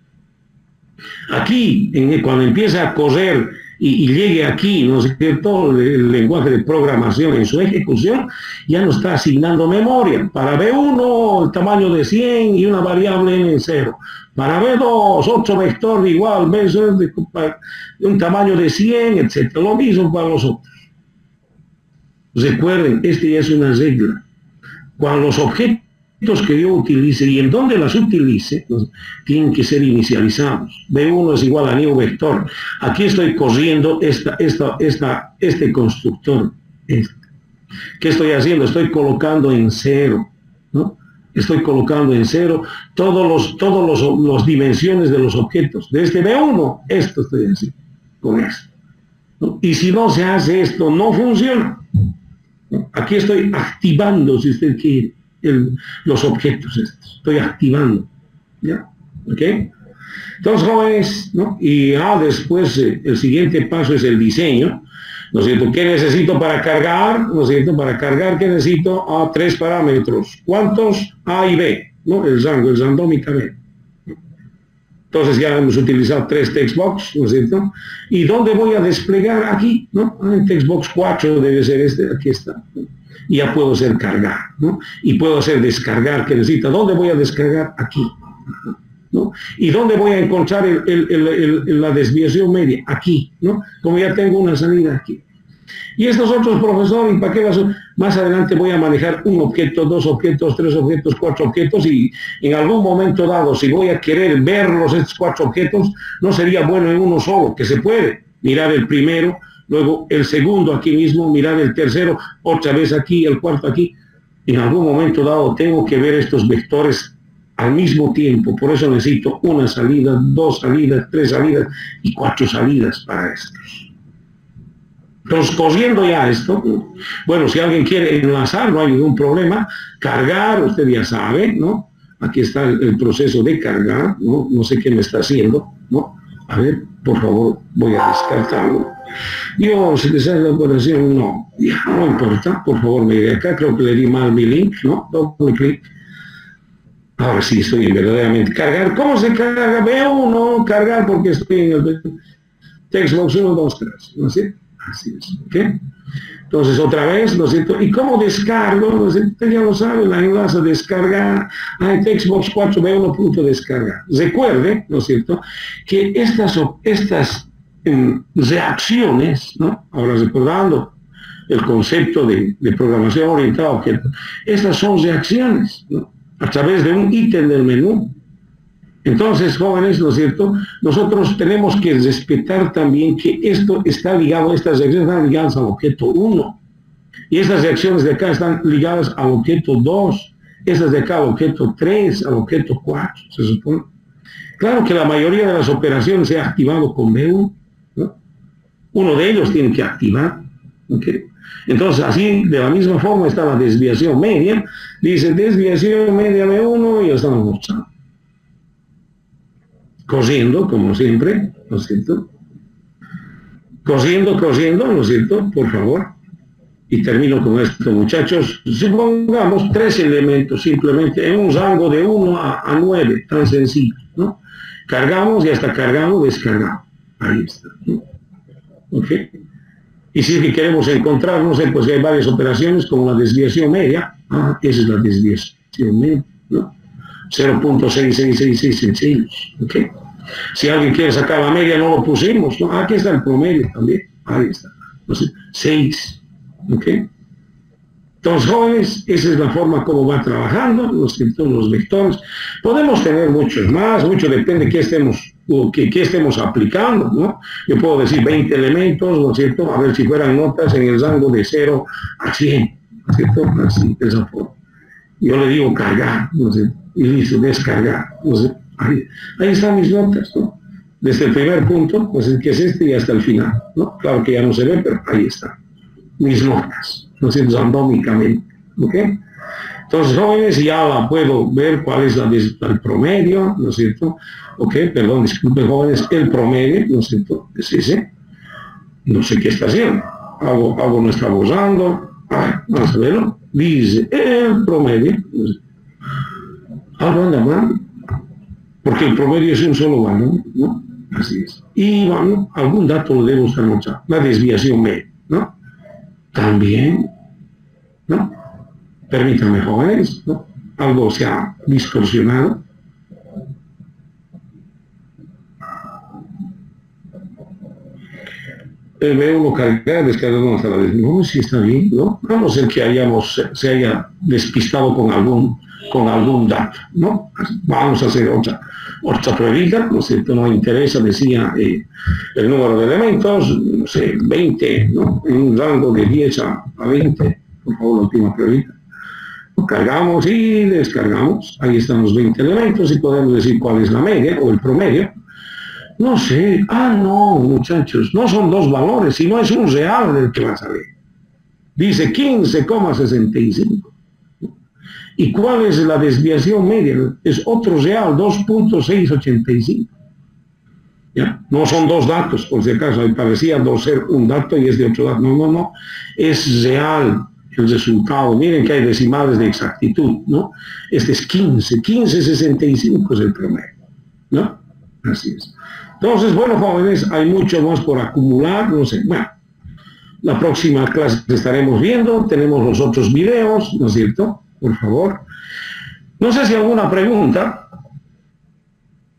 Aquí, en, cuando empieza a correr y, y llegue aquí, ¿no es cierto?, el lenguaje de programación en su ejecución, ya nos está asignando memoria. Para B uno, el tamaño de cien y una variable n en cero. Para B dos, otro vector de igual, B dos, de, de un tamaño de cien, etcétera. Lo mismo para los otros. Recuerden, este ya es una regla. Cuando los objetos que yo utilice y en donde las utilice, pues, tienen que ser inicializados. B uno es igual a new vector. Aquí estoy corriendo esta, esta, esta, este constructor. Este. ¿Qué estoy haciendo? Estoy colocando en cero, ¿no? Estoy colocando en cero todos los, todos los, los dimensiones de los objetos. De este B uno, esto estoy haciendo, con esto, ¿no? Y si no se hace esto, no funciona, ¿no? Aquí estoy activando, si usted quiere, El, los objetos estos, estoy activando, ¿ya? ¿Ok? Entonces, jóvenes, ¿no? Y ah, después eh, el siguiente paso es el diseño, ¿no es cierto? ¿Qué necesito para cargar? ¿No es cierto? Para cargar, ¿qué necesito? Ah, tres parámetros. ¿Cuántos? A y B, ¿no? El rango, el randómicamente. Entonces ya hemos utilizado tres textbox, ¿no es cierto? ¿Y dónde voy a desplegar? Aquí, ¿no? Ah, en textbox cuatro debe ser este, aquí está, ¿no? Y ya puedo hacer cargar, ¿no? Y puedo hacer descargar, que necesita. ¿Dónde voy a descargar? Aquí. ¿no? ¿Y dónde voy a encontrar el, el, el, el, la desviación media? Aquí, ¿no? Como ya tengo una salida aquí. Y estos otros profesores, ¿para qué vas? Más adelante voy a manejar un objeto, dos objetos, tres objetos, cuatro objetos, y en algún momento dado, si voy a querer verlos, estos cuatro objetos, no sería bueno en uno solo, que se puede mirar el primero, luego el segundo aquí mismo, mirar el tercero, otra vez aquí, el cuarto aquí. En algún momento dado tengo que ver estos vectores al mismo tiempo, por eso necesito una salida, dos salidas, tres salidas y cuatro salidas para estos. Entonces, cogiendo ya esto, bueno, si alguien quiere enlazar, no hay ningún problema, cargar, usted ya sabe, ¿no? Aquí está el, el proceso de cargar, ¿no? No sé qué me está haciendo, ¿no? A ver, por favor, voy a descartarlo. Yo, si les hace la operación, no, ya, no importa, por favor, me de acá, creo que le di mal mi link, ¿no? Doble clic. Ahora sí estoy verdaderamente cargar. ¿Cómo se carga? B uno, cargar porque estoy en el Textbox uno, dos, tres, ¿no es cierto? Así es, ¿ok? Entonces, otra vez, ¿no es cierto? ¿Y cómo descargo? ¿No es cierto? Usted ya lo sabe, la enlace descargar, hay Textbox cuatro B uno punto descargar. Recuerde, ¿no es cierto?, que estas, estas eh, reacciones, ¿no? Ahora recordando el concepto de, de programación orientada a objetos, estas son reacciones, ¿no?, a través de un ítem del menú. Entonces, jóvenes, ¿no es cierto?, nosotros tenemos que respetar también que esto está ligado, estas reacciones están ligadas al objeto uno, y estas reacciones de acá están ligadas al objeto dos, estas de acá al objeto tres, al objeto cuatro, se supone. Claro que la mayoría de las operaciones se ha activado con B uno, ¿no? Uno de ellos tiene que activar, ¿ok? Entonces, así, de la misma forma está la desviación media, dice desviación media B uno, y ya estamos mostrando. Cosiendo, como siempre, ¿no es cierto? Cosiendo, cosiendo, ¿no es cierto? Por favor. Y termino con esto, muchachos. Supongamos tres elementos, simplemente, en un rango de uno a nueve, tan sencillo, ¿no? Cargamos, ya está cargado, descargado. Ahí está, ¿no? ¿Ok? Y si es que queremos encontrar, no sé, pues hay varias operaciones, como la desviación media. Ah, esa es la desviación media, ¿no? cero punto seis seis seis seis centímetros, ¿ok? Si alguien quiere sacar la media, no lo pusimos, ¿no? Aquí está el promedio también, ahí está, entonces, seis, ¿ok? Entonces, jóvenes, esa es la forma como va trabajando los, los vectores. Podemos tener muchos más, mucho depende de qué estemos, o que, qué estemos aplicando, ¿no? Yo puedo decir veinte elementos, ¿no es cierto? A ver si fueran notas en el rango de cero a cien, ¿no es cierto? Así, de esa forma. Yo le digo cargar, ¿no es cierto? Y listo, descargar, ¿no es cierto? Ahí, ahí están mis notas, ¿no? Desde el primer punto, pues el que es este, y hasta el final, ¿no? Claro que ya no se ve, pero ahí está. Mis notas, ¿no es cierto? Randómicamente, ¿ok? Entonces, jóvenes, ya la puedo ver cuál es la, el promedio, ¿no es cierto? Ok, perdón, disculpen, jóvenes, el promedio, ¿no es cierto? Es ese. No sé qué está haciendo. Algo, algo no está borrando. Ah, vamos a verlo. Dice el promedio. Algo anda mal. Porque el promedio es un solo valor, ¿no? Así es. Y bueno, algún dato lo debemos anotar. La desviación media, ¿no? También, ¿no? Permítanme, jóvenes, ¿no? Algo se ha distorsionado. El B uno cargar, descargando hasta la desviación, si está bien, ¿no? A no ser que hayamos, se haya despistado con algún, con algún dato, ¿no? Vamos a hacer otra, otra pruebita, ¿no es cierto? Nos interesa, decía, eh, el número de elementos, no sé, veinte, ¿no? En un rango de diez a veinte, por favor, la última pruebita. Lo cargamos y descargamos, ahí están los veinte elementos y podemos decir cuál es la media o el promedio. No sé, ah no, muchachos, no son dos valores, sino es un real del que va a salir. Dice quince coma sesenta y cinco. ¿Y cuál es la desviación media? Es otro real, dos punto seiscientos ochenta y cinco. ¿Ya? No son dos datos, por si acaso, ahí parecía dos ser un dato y es de otro dato. No, no, no, es real el resultado. Miren que hay decimales de exactitud, ¿no? Este es quince, quince sesenta y cinco es el promedio, ¿no? Así es. Entonces, bueno, jóvenes, hay mucho más por acumular, no sé, bueno, la próxima clase estaremos viendo, tenemos los otros videos, ¿no es cierto? Por favor. No sé si alguna pregunta.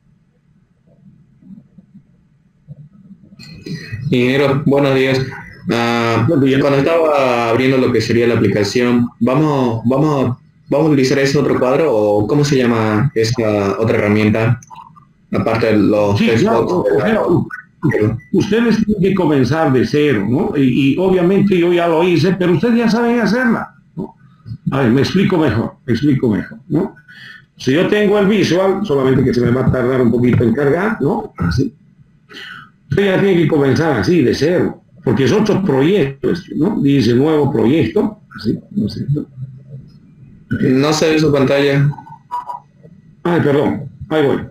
Ingeniero, buenos días. Uh, Buen día. Cuando estaba abriendo lo que sería la aplicación, ¿vamos, vamos, vamos a utilizar ese otro cuadro o cómo se llama esa otra herramienta? Aparte de los Sí, textbox. claro, o sea, u- ustedes tienen que comenzar de cero, ¿no? Y, y obviamente yo ya lo hice, pero ustedes ya saben hacerla, ¿no? A ver, me explico mejor, me explico mejor, ¿no? Si yo tengo el visual, solamente que se me va a tardar un poquito en cargar, ¿no? Así. Usted ya tiene que comenzar así, de cero, porque es otro proyecto, este, ¿no? Dice nuevo proyecto, así, ¿no es cierto? No se ve su pantalla. Ay, perdón, ahí voy.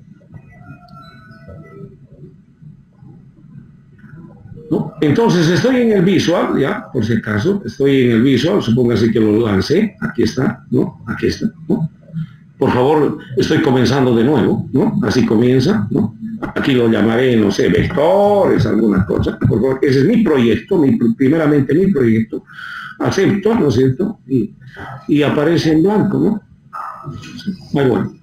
¿No? Entonces estoy en el visual, ya, por si acaso, estoy en el visual, supóngase que lo lancé, aquí está, ¿no? Aquí está, ¿no? Por favor, estoy comenzando de nuevo, ¿no? Así comienza, ¿no? Aquí lo llamaré, no sé, vectores, alguna cosa. Por favor, ese es mi proyecto, mi, primeramente mi proyecto. Acepto, ¿no es cierto? Y, y aparece en blanco, ¿no? Muy bueno.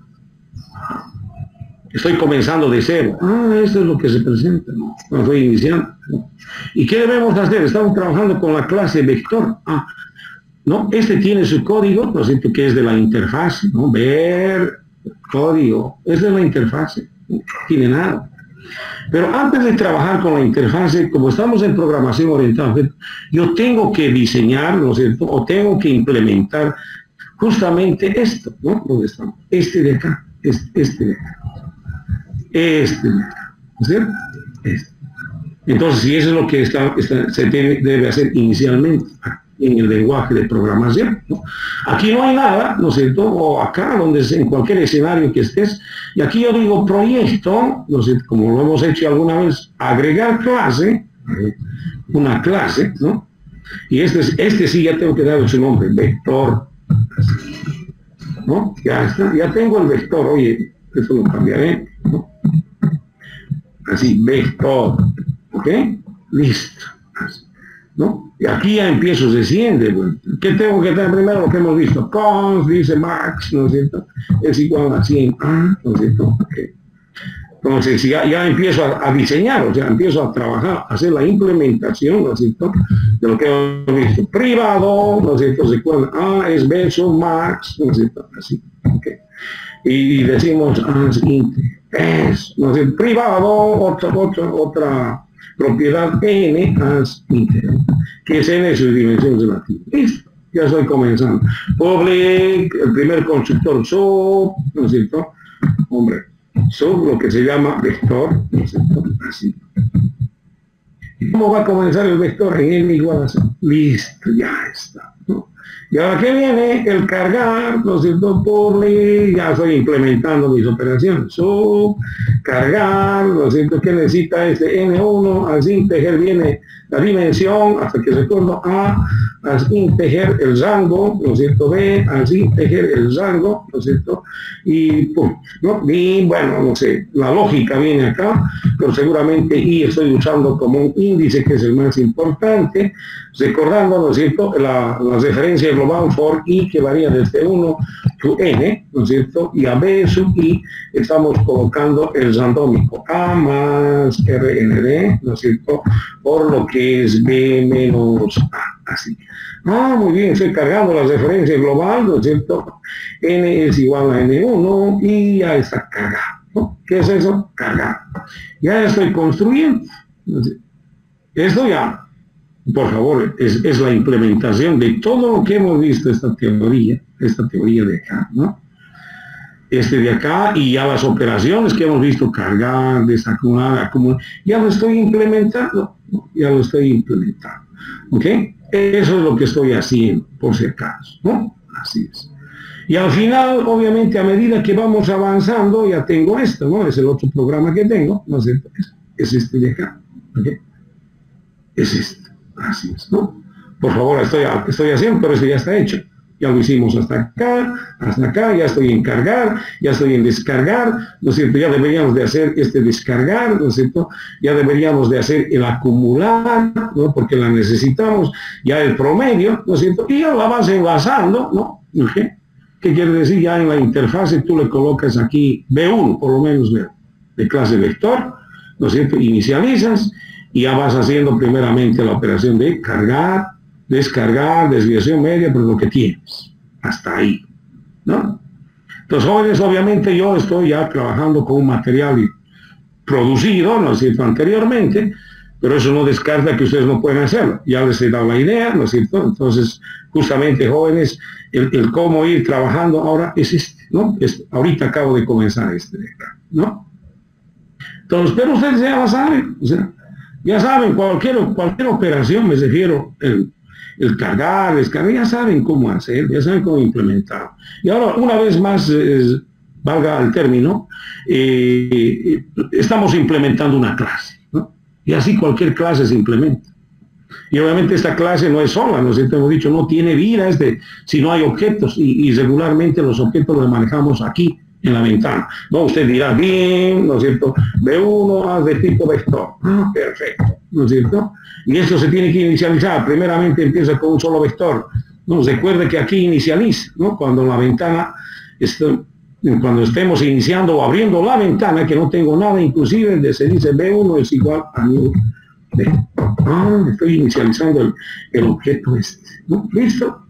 Estoy comenzando de cero. Ah, esto es lo que se presenta, ¿no? No estoy iniciando, ¿no? ¿Y qué debemos hacer? Estamos trabajando con la clase vector. Ah, ¿no? Este tiene su código, ¿no es cierto? Que es de la interfaz, ¿no? Ver, código, es de la interfaz, no tiene nada. Pero antes de trabajar con la interfaz, como estamos en programación orientada, yo tengo que diseñar, ¿no es cierto? O tengo que implementar justamente esto, ¿no? ¿Dónde estamos? Este de acá, este, este de acá, este de acá, ¿no es cierto? Este. Entonces, si eso es lo que está, está, se debe, debe hacer inicialmente en el lenguaje de programación, ¿no? Aquí no hay nada, ¿no es cierto? O acá, donde en cualquier escenario que estés, y aquí yo digo proyecto, ¿no es cierto? Como lo hemos hecho alguna vez, agregar clase, una clase, ¿no? Y este, este sí ya tengo que darle su nombre, vector, ¿no? Ya está, ya tengo el vector, oye, eso lo cambiaré, ¿no? Así, vector, ¿ok? Listo, así, ¿no? Y aquí ya empiezo, se siente, pues. ¿Qué tengo que tener primero? Lo que hemos visto, const, dice max, ¿no es cierto? Es igual a cien, ah, ¿no es cierto? Okay. Entonces ya, ya empiezo a, a diseñar, o sea, empiezo a trabajar, a hacer la implementación, ¿no es cierto? De lo que hemos visto. Privado, ¿no es cierto? Se acuerdan, ah, es beso, max, ¿no es cierto? Así, ok. Y decimos, ah, es, ¿no es cierto? Privado, otra, otra, otra propiedad n as inter, que es n sus dimensiones relativas. Listo, ya estoy comenzando. Public, el primer constructor sub, ¿no es cierto? Hombre, sub lo que se llama vector, ¿no es cierto? Así. ¿Y cómo va a comenzar el vector? En n igual a cero. Listo, ya está, ¿no? Y ahora que viene el cargar, ¿no es cierto? Public, ya estoy implementando mis operaciones. Sub, cargar, ¿no es cierto? Que necesita este ene uno, as integer viene la dimensión, hasta que recuerdo A, as integer el rango, ¿no es cierto? B, as integer el rango, ¿no es cierto? Y pum, ¿no? Y bueno, no sé, la lógica viene acá, pero seguramente I estoy usando como un índice que es el más importante, recordando, ¿no es cierto?, la, la referencia global for I que varía desde uno to n, ¿no es cierto?, y a B sub I estamos colocando el randómico A más R N D, ¿no es cierto?, por lo que es B menos A, así. Ah, muy bien, estoy cargando la referencia global, ¿no es cierto?, N es igual a ene uno y ya está cargado, ¿no? ¿Qué es eso? Cargar. Ya estoy construyendo. Esto ya, por favor, es, es la implementación de todo lo que hemos visto, esta teoría, esta teoría de acá, ¿no? Este de acá y ya las operaciones que hemos visto, cargar, desacumular, acumular, ya lo estoy implementando, ¿no? Ya lo estoy implementando, ¿ok? Eso es lo que estoy haciendo, por si acaso, ¿no? Así es. Y al final, obviamente, a medida que vamos avanzando, ya tengo esto, ¿no? Es el otro programa que tengo, ¿no es cierto? Es, es este de acá, ¿ok? Es este, así es, ¿no? Por favor, estoy, estoy haciendo, pero esto ya está hecho. Ya lo hicimos hasta acá, hasta acá, ya estoy en cargar, ya estoy en descargar, ¿no es cierto? Ya deberíamos de hacer este descargar, ¿no es cierto? Ya deberíamos de hacer el acumular, ¿no? Porque la necesitamos, ya el promedio, ¿no es cierto? Y ya la vas enlazando, ¿no? ¿Okay? ¿Qué quiere decir? Ya en la interfase tú le colocas aquí B uno, por lo menos de, de clase vector, ¿no es cierto? Inicializas y ya vas haciendo primeramente la operación de cargar, descargar, desviación media, por lo que tienes, hasta ahí, ¿no? Entonces, jóvenes, obviamente yo estoy ya trabajando con un material producido, ¿no es cierto?, anteriormente, pero eso no descarta que ustedes no pueden hacerlo. Ya les he dado la idea, ¿no es cierto? Entonces, justamente, jóvenes, el, el cómo ir trabajando ahora es este, ¿no? Es, ahorita acabo de comenzar este, ¿no? Entonces, pero ustedes ya lo saben, o sea, ya saben, cualquier, cualquier operación, me refiero, el, el cargar, descargar, ya saben cómo hacer, ya saben cómo implementar. Y ahora, una vez más, eh, valga el término, eh, estamos implementando una clase, ¿no? Y así cualquier clase se implementa. Y obviamente esta clase no es sola, ¿no es cierto? Hemos dicho, no tiene vida este, si no hay objetos, y, y regularmente los objetos los manejamos aquí, en la ventana. No, usted dirá, bien, ¿no es cierto? B uno a de tipo vector. Ah, perfecto, ¿no es cierto? Y esto se tiene que inicializar. Primeramente empieza con un solo vector. No, recuerde que aquí inicializa, ¿no? Cuando la ventana, está, cuando estemos iniciando o abriendo la ventana, que no tengo nada, inclusive se dice B uno es igual a new vector. Ah, estoy inicializando el, el objeto este, ¿no? ¿Listo?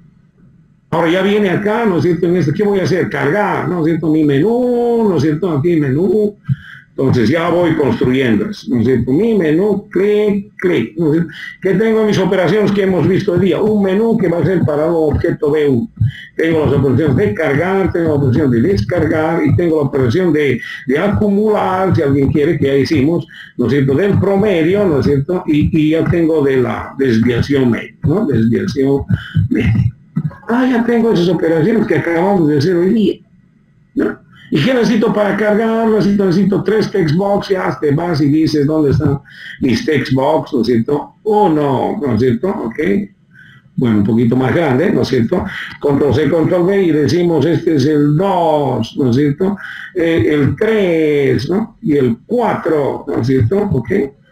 Ahora ya viene acá, ¿no es cierto? En este, ¿qué voy a hacer? Cargar, ¿no es cierto? Mi menú, ¿no es cierto? Aquí menú. Entonces ya voy construyendo, ¿no es cierto? Mi menú, clic, clic, ¿no es cierto? ¿Qué tengo en mis operaciones que hemos visto hoy día? Un menú que va a ser para un objeto B uno. Tengo las operaciones de cargar, tengo la operación de descargar y tengo la operación de, de acumular, si alguien quiere, que ya hicimos, ¿no es cierto? Del promedio, ¿no es cierto? Y, y ya tengo de la desviación media, ¿no? Desviación media. Ah, ya tengo esas operaciones que acabamos de hacer hoy día, ¿no? ¿Y qué necesito para cargar? Necesito, necesito tres textbox, ya te vas y dices dónde están mis textbox, ¿no es cierto? Uno, ¿no es cierto? Ok. Bueno, un poquito más grande, ¿no es cierto? Control C, Control V y decimos este es el dos, ¿no es cierto? Eh, el tres, ¿no? Y el cuatro, ¿no es cierto? Ok.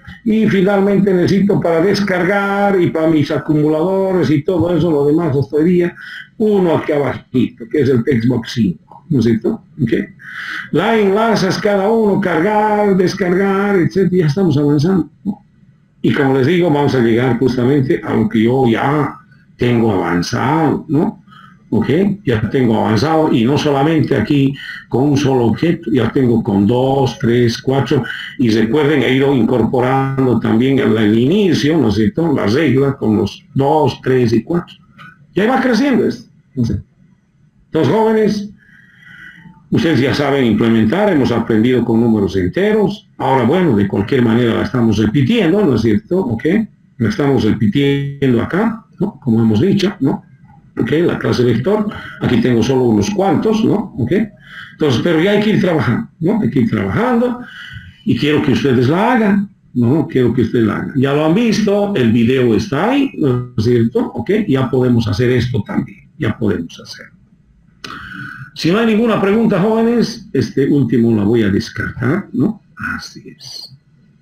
Y finalmente necesito para descargar y para mis acumuladores y todo eso, lo demás hasta hoy día, uno aquí abajito, que es el textbox cinco, ¿no es cierto? Okay. La enlazas cada uno, cargar, descargar, etcétera, ya estamos avanzando, ¿no? Y como les digo, vamos a llegar justamente a lo que yo ya tengo avanzado, ¿no? ¿Ok? Ya tengo avanzado y no solamente aquí con un solo objeto, ya tengo con dos, tres, cuatro, y recuerden, he ido incorporando también el, el inicio, ¿no es cierto? La regla con los dos, tres y cuatro. Ya va creciendo esto. ¿No sé? Los jóvenes, ustedes ya saben implementar, hemos aprendido con números enteros, ahora bueno, de cualquier manera la estamos repitiendo, ¿no es cierto? ¿Ok? La estamos repitiendo acá, ¿no? Como hemos dicho, ¿no? ¿Ok? La clase vector, aquí tengo solo unos cuantos, ¿no? ¿Ok? Entonces, pero ya hay que ir trabajando, ¿no? Hay que ir trabajando y quiero que ustedes la hagan, ¿no? Quiero que ustedes la hagan. Ya lo han visto, el video está ahí, ¿no es cierto? ¿Ok? Ya podemos hacer esto también, ya podemos hacer. Si no hay ninguna pregunta, jóvenes, este último la voy a descartar, ¿no? Así es.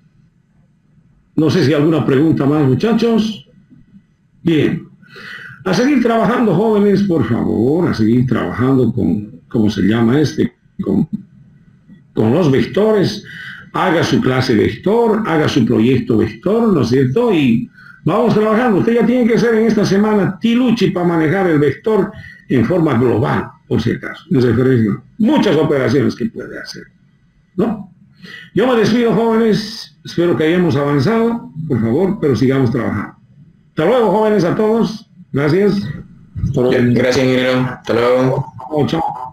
No sé si hay alguna pregunta más, muchachos. Bien. A seguir trabajando, jóvenes, por favor, a seguir trabajando con, ¿cómo se llama este? Con, con los vectores. Haga su clase vector, haga su proyecto vector, ¿no es cierto? Y vamos trabajando. Usted ya tiene que hacer en esta semana Tiluchi para manejar el vector en forma global, por si acaso. No se refiere, muchas operaciones que puede hacer, ¿no? Yo me despido, jóvenes. Espero que hayamos avanzado, por favor, pero sigamos trabajando. Hasta luego, jóvenes, a todos. Gracias. Gracias, ingeniero. Hasta luego. Chao, chao.